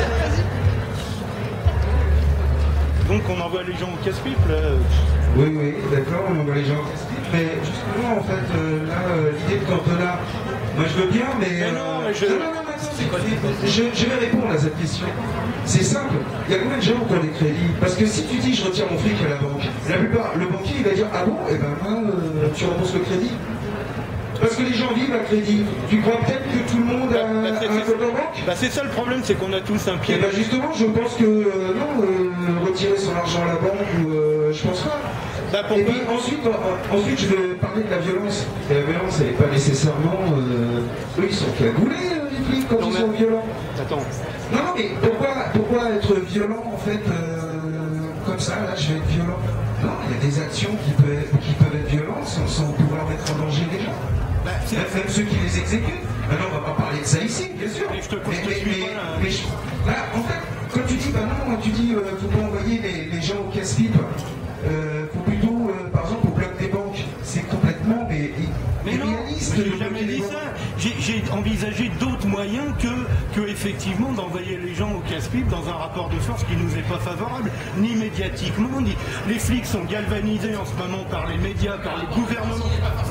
B: Donc on envoie les gens au casse-pipe, là.
F: Oui, d'accord, on envoie les gens au casse-pipe, mais justement, en fait, là, l'idée de Cantona, moi je veux bien, mais...
B: non,
F: je vais répondre à cette question. C'est simple, il y a combien de gens qui ont des crédits? Parce que si tu dis je retire mon fric à la banque, la plupart, le banquier il va dire ah bon, et ben moi, tu rembourses le crédit. Parce que les gens vivent à crédit. Tu crois peut-être que tout le monde a un compte en banque?
B: C'est ça le problème, c'est qu'on a tous un pied.
F: Et ben justement, je pense que non, retirer son argent à la banque, je pense pas. Et puis ensuite, je vais parler de la violence. Et la violence, elle n'est pas nécessairement... eux, ils sont cagoulés, les flics, quand ils sont violents.
B: Attends.
F: Non, mais pourquoi être violent, en fait, comme ça, là, je vais être violent? Non, il y a des actions qui peuvent être violentes sans pouvoir mettre en danger les gens. Même ceux qui les exécutent. Maintenant, on va pas parler de ça ici, bien sûr.
B: Mais je te
F: en fait, quand tu dis, faut pas envoyer les gens au casse-pipe, faut plutôt, par exemple, au bloc des banques, c'est complètement irréaliste.
B: J'ai jamais dit ça. J'ai envisagé d'autres moyens que effectivement d'envoyer les gens au casse-pipe dans un rapport de force qui nous est pas favorable, ni médiatiquement, ni... Les flics sont galvanisés en ce moment par les médias, par le gouvernement.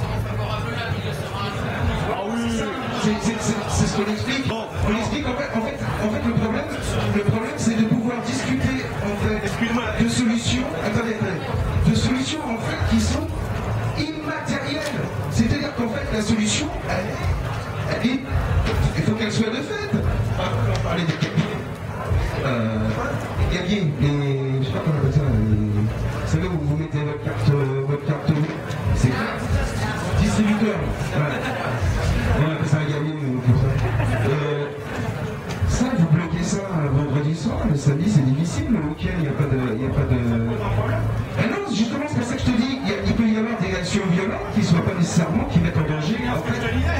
F: Ah oui, c'est ce qu'on explique. Bon, on explique en fait le problème c'est de pouvoir discuter en fait de solutions, de solutions en fait qui sont immatérielles. C'est-à-dire qu'en fait la solution, il faut qu'elle soit de fait. On parlait des gabiers. Les gabiers, je sais pas comment on appelle ça. Vous savez où vous mettez votre carte c'est distributeur. Voilà. On appelle ça un gabier pour ça. Ça, vous bloquez ça vendredi soir, le samedi c'est difficile, le week-end il n'y a pas de... non, justement c'est pour ça que je te dis, il peut y avoir des actions violentes qui ne soient pas nécessairement, qui mettent en danger. En fait,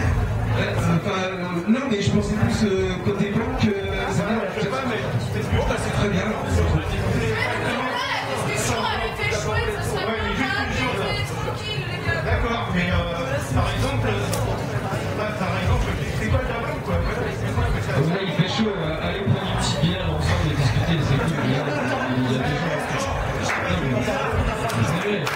F: non mais je pensais plus côté banque, ça va, je sais pas, mais c'est très bien.
B: D'accord, mais par exemple, c'est quoi ta banque, quoi?
C: Là, il fait chaud, allez prendre une petite bière ensemble et discuter, c'est cool. Il y a des gens.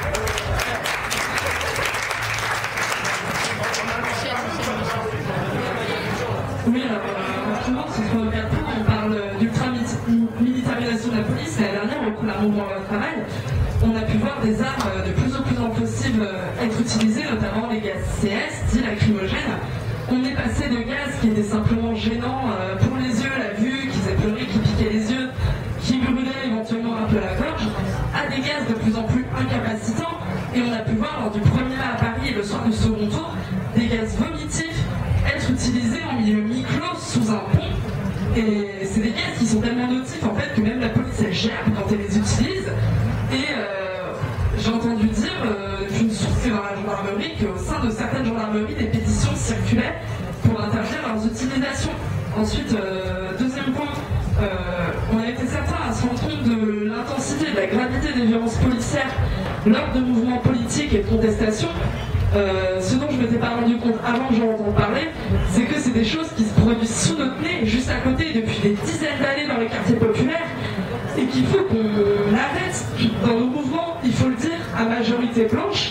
J: Oui, alors, rapidement, si je regarde tout, on parle d'ultra-militarisation de la police. L'année dernière, au cours d'un mouvement de travail, on a pu voir des armes de plus en plus impossibles être utilisées, notamment les gaz CS, dits lacrymogènes. On est passé de gaz qui étaient simplement gênants pour les yeux, la vue, qui faisaient pleurer, qui piquaient les yeux, qui brûlaient éventuellement un peu la gorge, à des gaz de plus en plus incapacitants. Et on a pu voir lors du premier à Paris et le soir du second tour, des gaz vomitifs être utilisés en milieu mi-clos sous un pont. Et c'est des gaz qui sont tellement nocifs en fait que même la police elle gère quand elle les utilise. Et j'ai entendu dire d'une source dans la gendarmerie qu'au sein de certaines gendarmeries, des pétitions circulaient pour interdire leurs utilisations. Ensuite, deuxième point, on a été certains à se rendre compte de l'intensité, de la gravité des violences policières lors de mouvements politiques et de contestations. Ce dont je ne m'étais pas rendu compte avant que j'en entende parler, c'est que c'est des choses qui se produisent sous notre nez, juste à côté, depuis des dizaines d'années dans les quartiers populaires, et qu'il faut qu'on arrête dans nos mouvements, il faut le dire, à majorité blanche,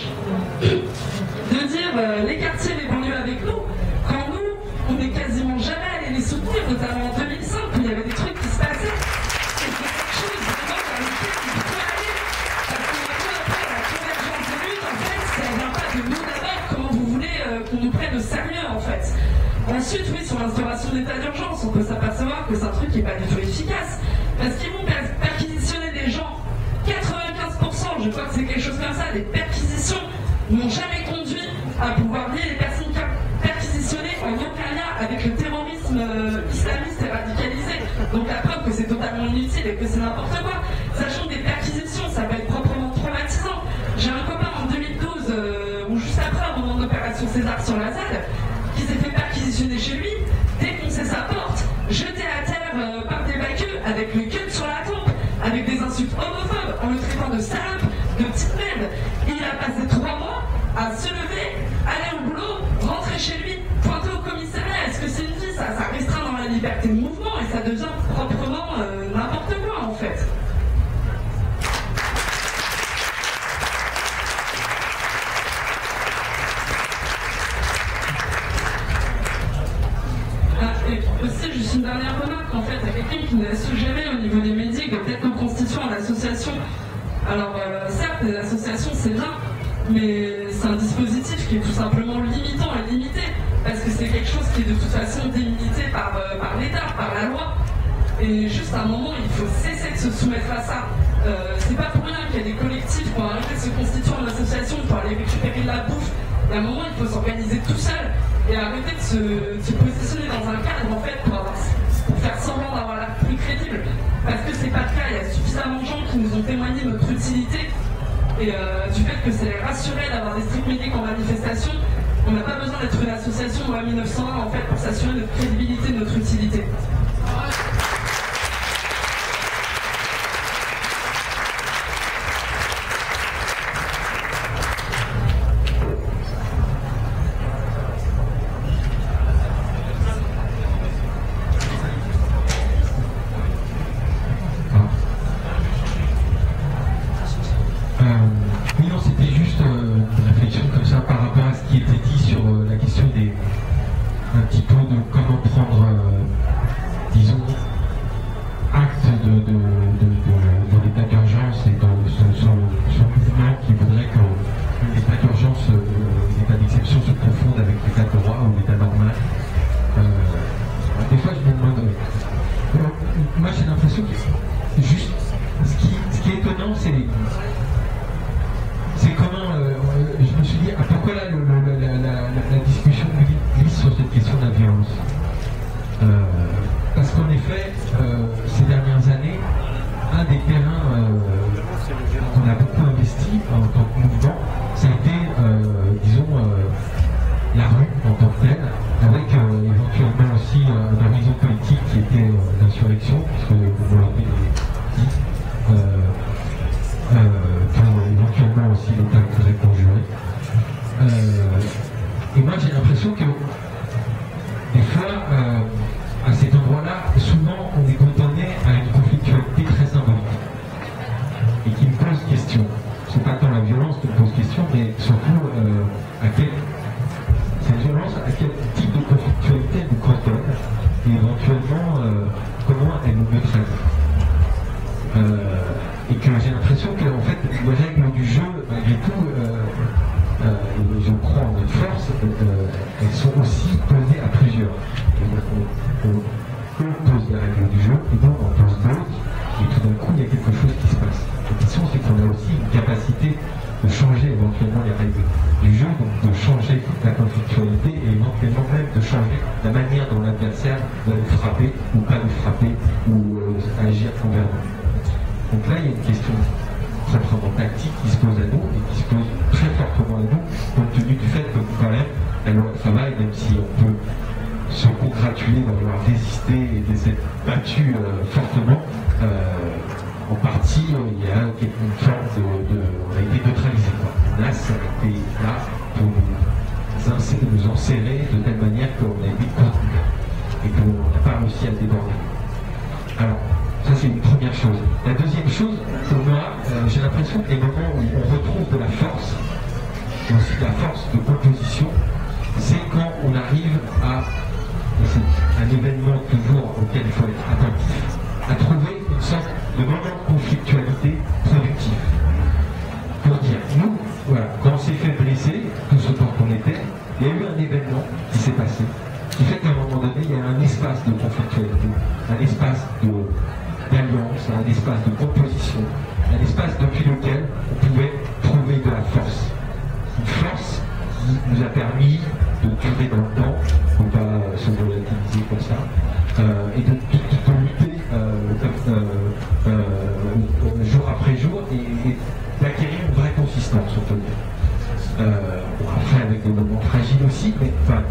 J: de dire les quartiers, les banlieues avec nous, quand nous, on n'est quasiment jamais allés les soutenir, notamment en 2005, où il y avait des trucs qui se passaient. Et c'est quelque chose vraiment dans lequel il faut aller. Parce qu'on a tout après la convergence de lutte, en fait, ça ne vient pas de nous d'abord, comment vous voulez qu'on nous prenne au sérieux, en fait. Ensuite, oui, sur l'instauration d'état d'urgence, on peut s'apercevoir que c'est un truc qui n'est pas du tout efficace. Parce qu'ils vont perquisitionner des gens, 95%, je crois que c'est quelque chose comme ça, des perquisitions n'ont jamais conduit à pouvoir lier les personnes perquisitionnées en aucun lien avec le terrorisme islamiste et radicalisé. Donc la preuve que c'est totalement inutile et que c'est n'importe quoi. Sachant que des perquisitions, ça va être proprement traumatisant. J'ai un copain en 2012, ou juste après, au moment de avec le cut sur la tempe, avec des insultes homophobes, en le traitant de salope, de petite merde. Il a passé 3 mois à se lever, aller au boulot, rentrer chez lui, pointer au commissariat. Est-ce que c'est une vie, ça restreint dans la liberté de mouvement et ça devient proprement n'importe quoi en fait. Et aussi, juste une dernière remarque, en fait, à quelqu'un qui nous a suggéré au niveau des médias que peut-être qu'en constituant l'association, alors certes, les associations c'est bien, mais c'est un dispositif qui est tout simplement limitant et limité, parce que c'est quelque chose qui est de toute façon délimité par l'État, par la loi, et juste à un moment, il faut cesser de se soumettre à ça. C'est pas pour rien qu'il y a des collectifs qui ont arrêté de se constituer en association pour aller récupérer de la bouffe. Et à un moment, il faut s'organiser tout seul et arrêter de se positionner dans un cadre en fait pour faire semblant d'avoir l'air plus crédible. Parce que c'est pas le cas, il y a suffisamment de gens qui nous ont témoigné de notre utilité et du fait que ça les rassurait d'avoir des strict médics en manifestation. On n'a pas besoin d'être une association loi 1901 en fait pour s'assurer notre crédibilité, de notre utilité.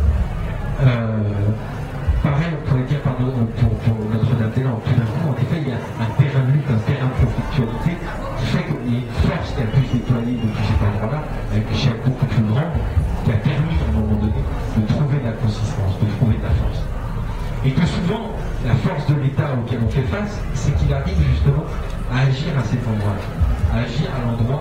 F: Pareil, on pourrait dire pour Notre-Dame-des-Landes, tout d'un coup, en effet, il y a passe, c'est qu'il arrive justement à agir à cet endroit-là, à agir à l'endroit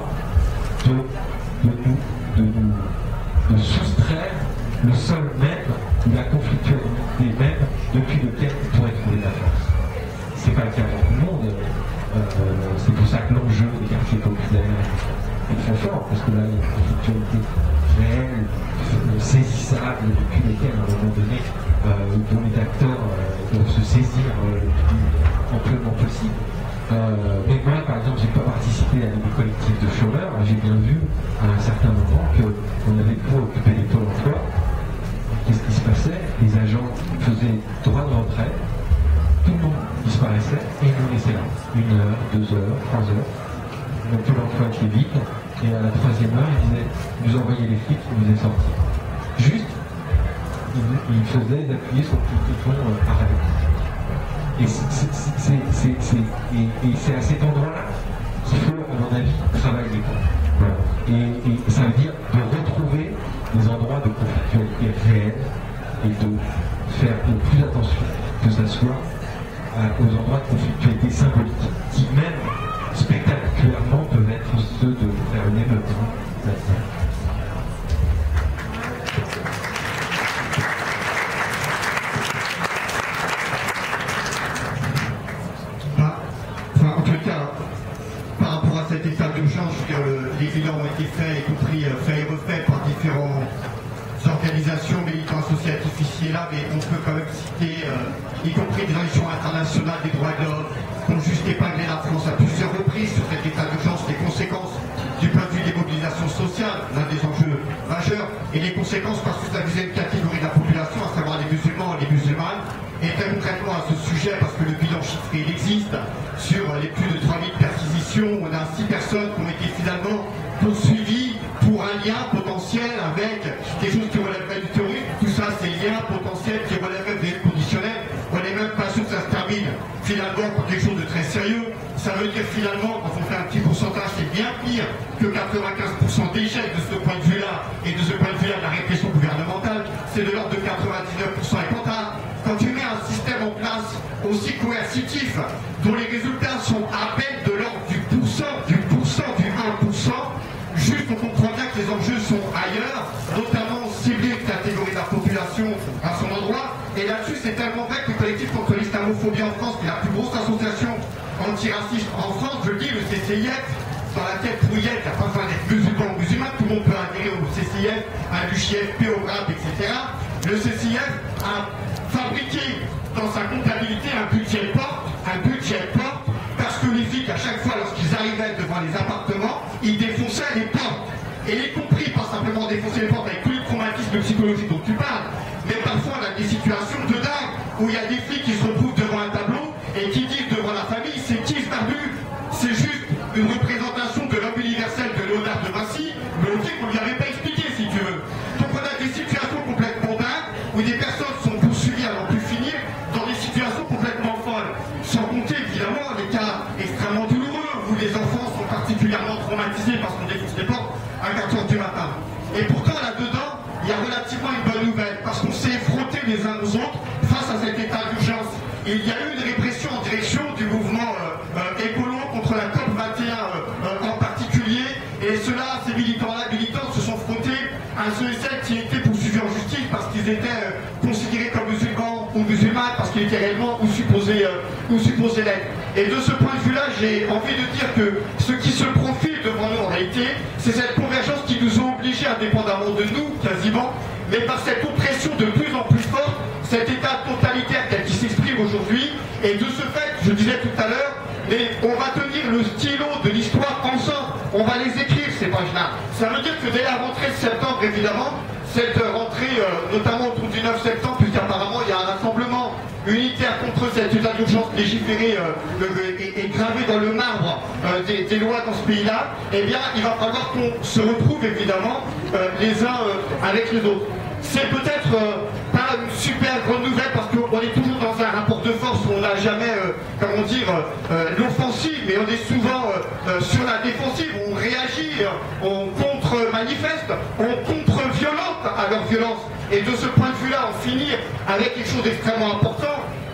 F: de soustraire le sol même ou la conflictualité même depuis lequel il pourrait trouver la force. C'est pas le cas dans tout le monde. C'est pour ça que l'enjeu des quartiers populaires est très fort, parce que là, il y a une conflictualité réelle, saisissable, depuis lesquelles, à un moment donné, dont les acteurs doivent se saisir le plus amplement possible. Mais moi, par exemple, j'ai pas participé à des collectifs de chômeurs. J'ai bien vu à un certain moment qu'on avait pour occuper les pôles emploi. Qu'est-ce qui se passait? Les agents faisaient droit de retrait, tout le monde disparaissait et ils nous laissaient là. 1 heure, 2 heures, 3 heures. Donc tout l'emploi était vide. Et à la 3e heure, ils disaient, vous envoyez les flics, vous êtes sortis. Juste, ils faisaient d'appuyer sur le bouton arrêt. Et c'est à cet endroit-là qu'il faut, à mon avis, travailler. Voilà. Et ça veut dire de retrouver des endroits de conflictualité réelle et de faire le plus attention que ça soit aux endroits de conflictualité symbolique, qui même spectaculairement peuvent être ceux de faire une émeute.
K: En tout cas, par rapport à cet état d'urgence, les bilans ont été faits, y compris faits et refaits par différentes organisations, militants associatifs ici et là, mais on peut quand même citer, y compris des organisations internationales des droits de l'homme, qui ont juste épinglé la France à plusieurs reprises sur cet état d'urgence, les conséquences du point de vue des mobilisations sociales, l'un des enjeux majeurs, et les conséquences parce que ça visait une catégorie de la population, à savoir les musulmans et les musulmanes. Et très concrètement à ce sujet, parce que le bilan chiffré il existe, sur les plus de 3000 perquisitions, on a 6 personnes qui ont été finalement poursuivies pour un lien potentiel avec des choses qui relèveraient du terrorisme. Tout ça, c'est liens potentiels qui relèveraient des conditionnels. On n'est même pas sûr que ça se termine finalement par quelque chose de très sérieux. Ça veut dire finalement, quand on fait un petit pourcentage, c'est bien pire que 95% d'échecs de ce point de vue-là, et de ce point de vue-là de la répression gouvernementale, c'est de l'ordre de 99%. Et quand tu mets un système en place aussi coercitif, dont les résultats sont à peine de l'ordre du 1%, du 1%, juste on comprend bien que les enjeux sont ailleurs, notamment cibler une catégorie de la population à son endroit. Et là-dessus, c'est tellement vrai que le collectif contre l'islamophobie en France, qui est la plus grosse association antiraciste en France, je le dis, le CCIF, dans laquelle pour y être, il n'y a pas besoin d'être musulman ou musulman, tout le monde peut adhérer au CCIF, à l'UJFP, au GRAP, etc. Le CCIF a fabriqué dans sa comptabilité un budget porte, parce que les flics, à chaque fois, lorsqu'ils arrivaient devant les appartements, ils défonçaient les portes. Et y compris, pas simplement défoncer les portes avec tous les traumatismes psychologiques dont tu parles, mais parfois on a des situations de dingue où il y a des flics qui se retrouvent devant un tableau et qui disent devant la famille, c'est qui ce barbu? C'est juste une représentation de l'homme universel de Léonard de Vinci, mais au fait qu'on ne lui avait pas expliqué, si tu veux. Donc on a des situations complètement dingues où des personnes sont poursuivies à n'en plus finir dans des situations complètement folles. Sans compter évidemment les cas extrêmement douloureux où les enfants sont particulièrement traumatisés parce qu'on défonce les portes à 4 heures du matin. Et pourtant là-dedans, il y a relativement une bonne nouvelle, parce qu'on s'est frottés les uns aux autres face à cet état d'urgence. Il y a eu une répression en direction du mouvement écolo contre la COP21 en particulier, et ceux-là, ces militants-là, militantes, se sont frottés à ceux et celles qui étaient poursuivis en justice parce qu'ils étaient considérés comme musulmans ou musulmanes, parce qu'ils étaient réellement ou supposés l'être. Et de ce point de vue-là, j'ai envie de dire que ce qui se profile devant nous en réalité, c'est cette convergence qui nous a obligés, indépendamment de nous, quasiment, mais par cette oppression de plus en plus forte, cet état totalitaire tel qu'il s'exprime aujourd'hui, et de ce fait, je disais tout à l'heure, mais on va tenir le stylo de l'histoire ensemble, on va les écrire ces pages-là. Ça veut dire que dès la rentrée de septembre, évidemment, cette rentrée, notamment autour du 9 septembre, puisqu'apparemment il y a un rassemblement unitaire contre cet état d'urgence légiféré et gravé dans le marbre des lois dans ce pays-là, eh bien il va falloir qu'on se retrouve évidemment les uns avec les autres. C'est peut-être pas une super grande nouvelle parce qu'on est toujours dans un rapport de force où on n'a jamais, comment dire, l'offensive, mais on est souvent sur la défensive, où on réagit, on contre-manifeste, on contre-violente à leur violence. Et de ce point de vue-là, on finit avec quelque chose d'extrêmement important,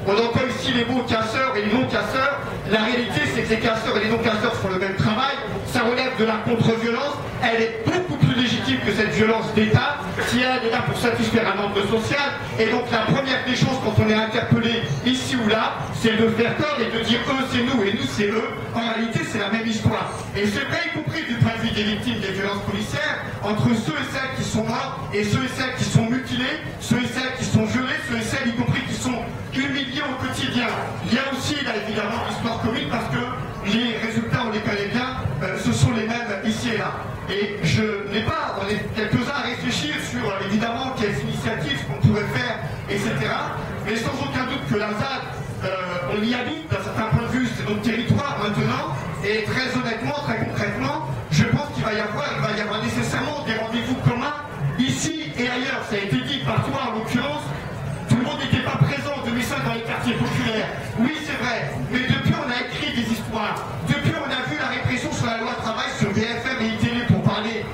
K: On entend ici les mots casseurs et les non-casseurs. La réalité, c'est que les casseurs et les non-casseurs font le même travail. Ça relève de la contre-violence. Elle est beaucoup plus légitime que cette violence d'État, qui elle est là pour satisfaire un ordre social. Et donc la première des choses quand on est interpellé ici ou là, c'est de faire tort et de dire eux c'est nous et nous c'est eux. En réalité, c'est la même histoire. Et c'est vrai, y compris du point de vue des victimes des violences policières, entre ceux et celles qui sont morts et ceux et celles qui sont mutilés, ceux et celles qui sont violés, ceux et celles y compris qui sont humiliés au quotidien. Il y a aussi là évidemment l'histoire commune parce que les résultats, on les connaît bien, ce sont les mêmes ici et là. Et je n'ai pas, on est quelques-uns à réfléchir sur évidemment quelles initiatives qu'on pourrait faire, etc. Mais sans aucun doute que la ZAD, on y habite d'un certain point de vue, c'est notre territoire maintenant, et très honnêtement, très concrètement, je pense qu'il va y avoir nécessairement des rendez-vous communs ici et ailleurs. Ça a été dit par toi en l'occurrence, tout le monde n'était pas présent en 2005 dans les quartiers populaires. Oui, c'est vrai, mais depuis on a écrit des histoires, depuis on a vu la répression sur la loi travail, sur BFM et ITV pour parler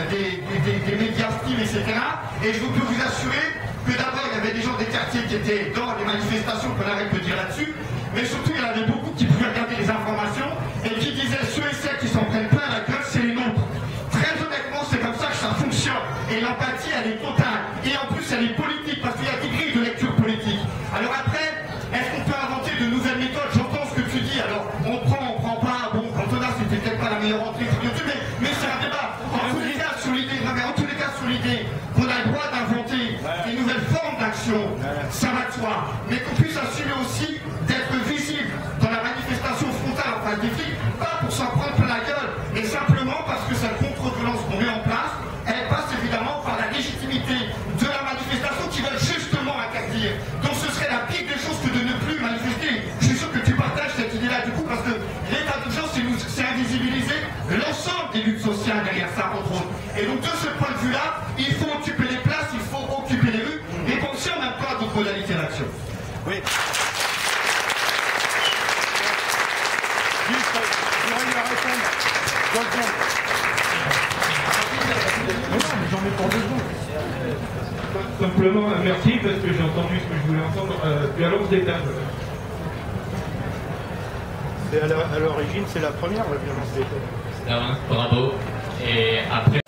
K: des médias styles, etc. Et je peux vous assurer que d'abord il y avait des gens des quartiers qui étaient dans les manifestations, qu'on arrête de dire là-dessus, mais surtout il y en avait beaucoup qui pouvaient regarder les informations et qui disaient ceux et celles qui s'en prennent plein la gueule, c'est les nôtres. Très honnêtement, c'est comme ça que ça fonctionne. Et l'empathie, elle est totale. Et en plus, elle est politique, parce qu'il y a des grilles de lecture politique. Alors après, est-ce qu'on peut inventer de nouvelles méthodes? J'entends ce que tu dis. Alors, on prend pas. Bon, Cantona, c'était peut-être pas la meilleure entrée sur YouTube, mais c'est un débat. En tous les cas, sur l'idée, qu'on a le droit d'inventer des nouvelles formes d'action, ça va de soi. Mais qu'on puisse assumer aussi d'être visible dans la manifestation frontale en face des flics, pas pour s'en prendre plein la gueule, mais simplement parce que cette contre-violence qu'on met en place, elle passe évidemment par la légitimité de la manifestation qui veulent justement interdire. Donc ce serait la pire des choses que de ne plus manifester. Je suis sûr que tu partages cette idée-là du coup, parce que l'état d'urgence, c'est invisibiliser l'ensemble des luttes sociales derrière ça, entre autres. Et donc de ce point de vue-là, il faut occuper les places, il faut occuper les rues, et penser en même temps à d'autres modalités d'action.
L: Oui. Juste, j'aurais eu à répondre. J'en ai pour 2 secondes.
B: Simplement, merci, parce que j'ai entendu ce que je voulais entendre. Violence d'État.
L: À l'origine, c'est la première, la violence d'État.
H: Bravo. Et après.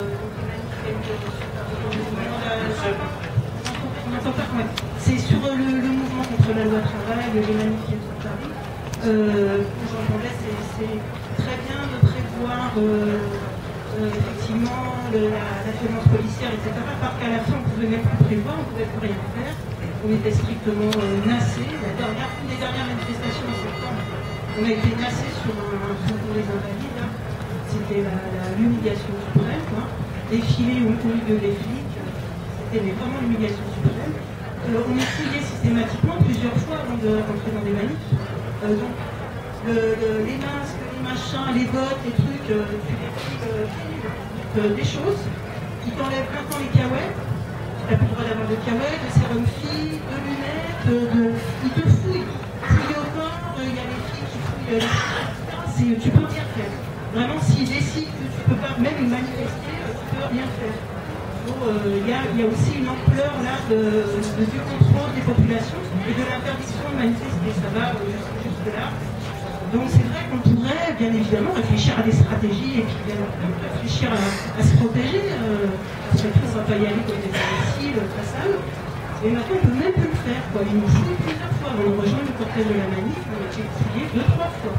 M: C'est sur le mouvement contre la loi travail, les manifs sur Paris. J'entendais, c'est très bien de prévoir effectivement la violence policière, etc. Parce qu'à la fin, on ne pouvait même plus prévoir, on ne pouvait plus rien faire. On était strictement nassés. Une des dernières manifestations en septembre, on a été nassés sur un truc pour les invalides. C'était l'humiliation suprême, quoi. Défiler où on gueulait les flics, c'était vraiment l'humiliation suprême. On est fouillé systématiquement plusieurs fois avant de rentrer dans des manifs. Donc, les masques, les machins, les bottes, les trucs, tu les files des choses qui t'enlèvent maintenant les cahuètes. Tu n'as plus le droit d'avoir de cahuètes, de sérum filles, de lunettes, ils te fouillent. Fouillent au corps, il y a les filles qui fouillent les filles, etc. Tu peux rien faire. Vraiment, s'ils décident que tu ne peux pas même manifester, tu ne peux rien faire. Il y a aussi une ampleur là du contrôle des populations et de l'interdiction de manifester. Ça va jusque là. Donc c'est vrai qu'on pourrait bien évidemment réfléchir à des stratégies et puis bien réfléchir à se protéger. Parce qu'on ne va pas y aller comme des imbéciles face à eux. Et maintenant on ne peut même plus le faire. Quoi. Ils nous fouillent plusieurs fois. On rejoint le cortège de la manif, on a été fouillés 2-3 fois.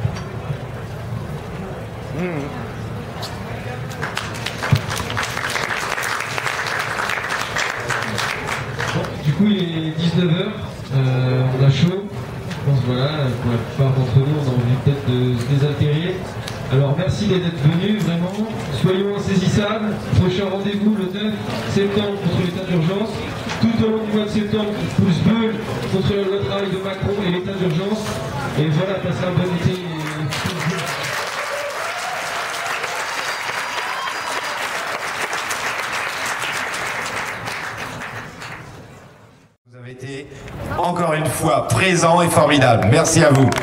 C: Du coup, il est 19h, on a chaud. Je pense voilà, pour la plupart d'entre nous, on a envie peut-être de se désaltérer. Alors merci d'être venus, vraiment. Soyons insaisissables. Prochain rendez-vous le 9 septembre contre l'état d'urgence. Tout au long du mois de septembre, pouce bleu contre la loi de travail de Macron et l'état d'urgence. Et voilà, passez un bon été.
N: Vous avez été encore une fois présent et formidable. Merci à vous.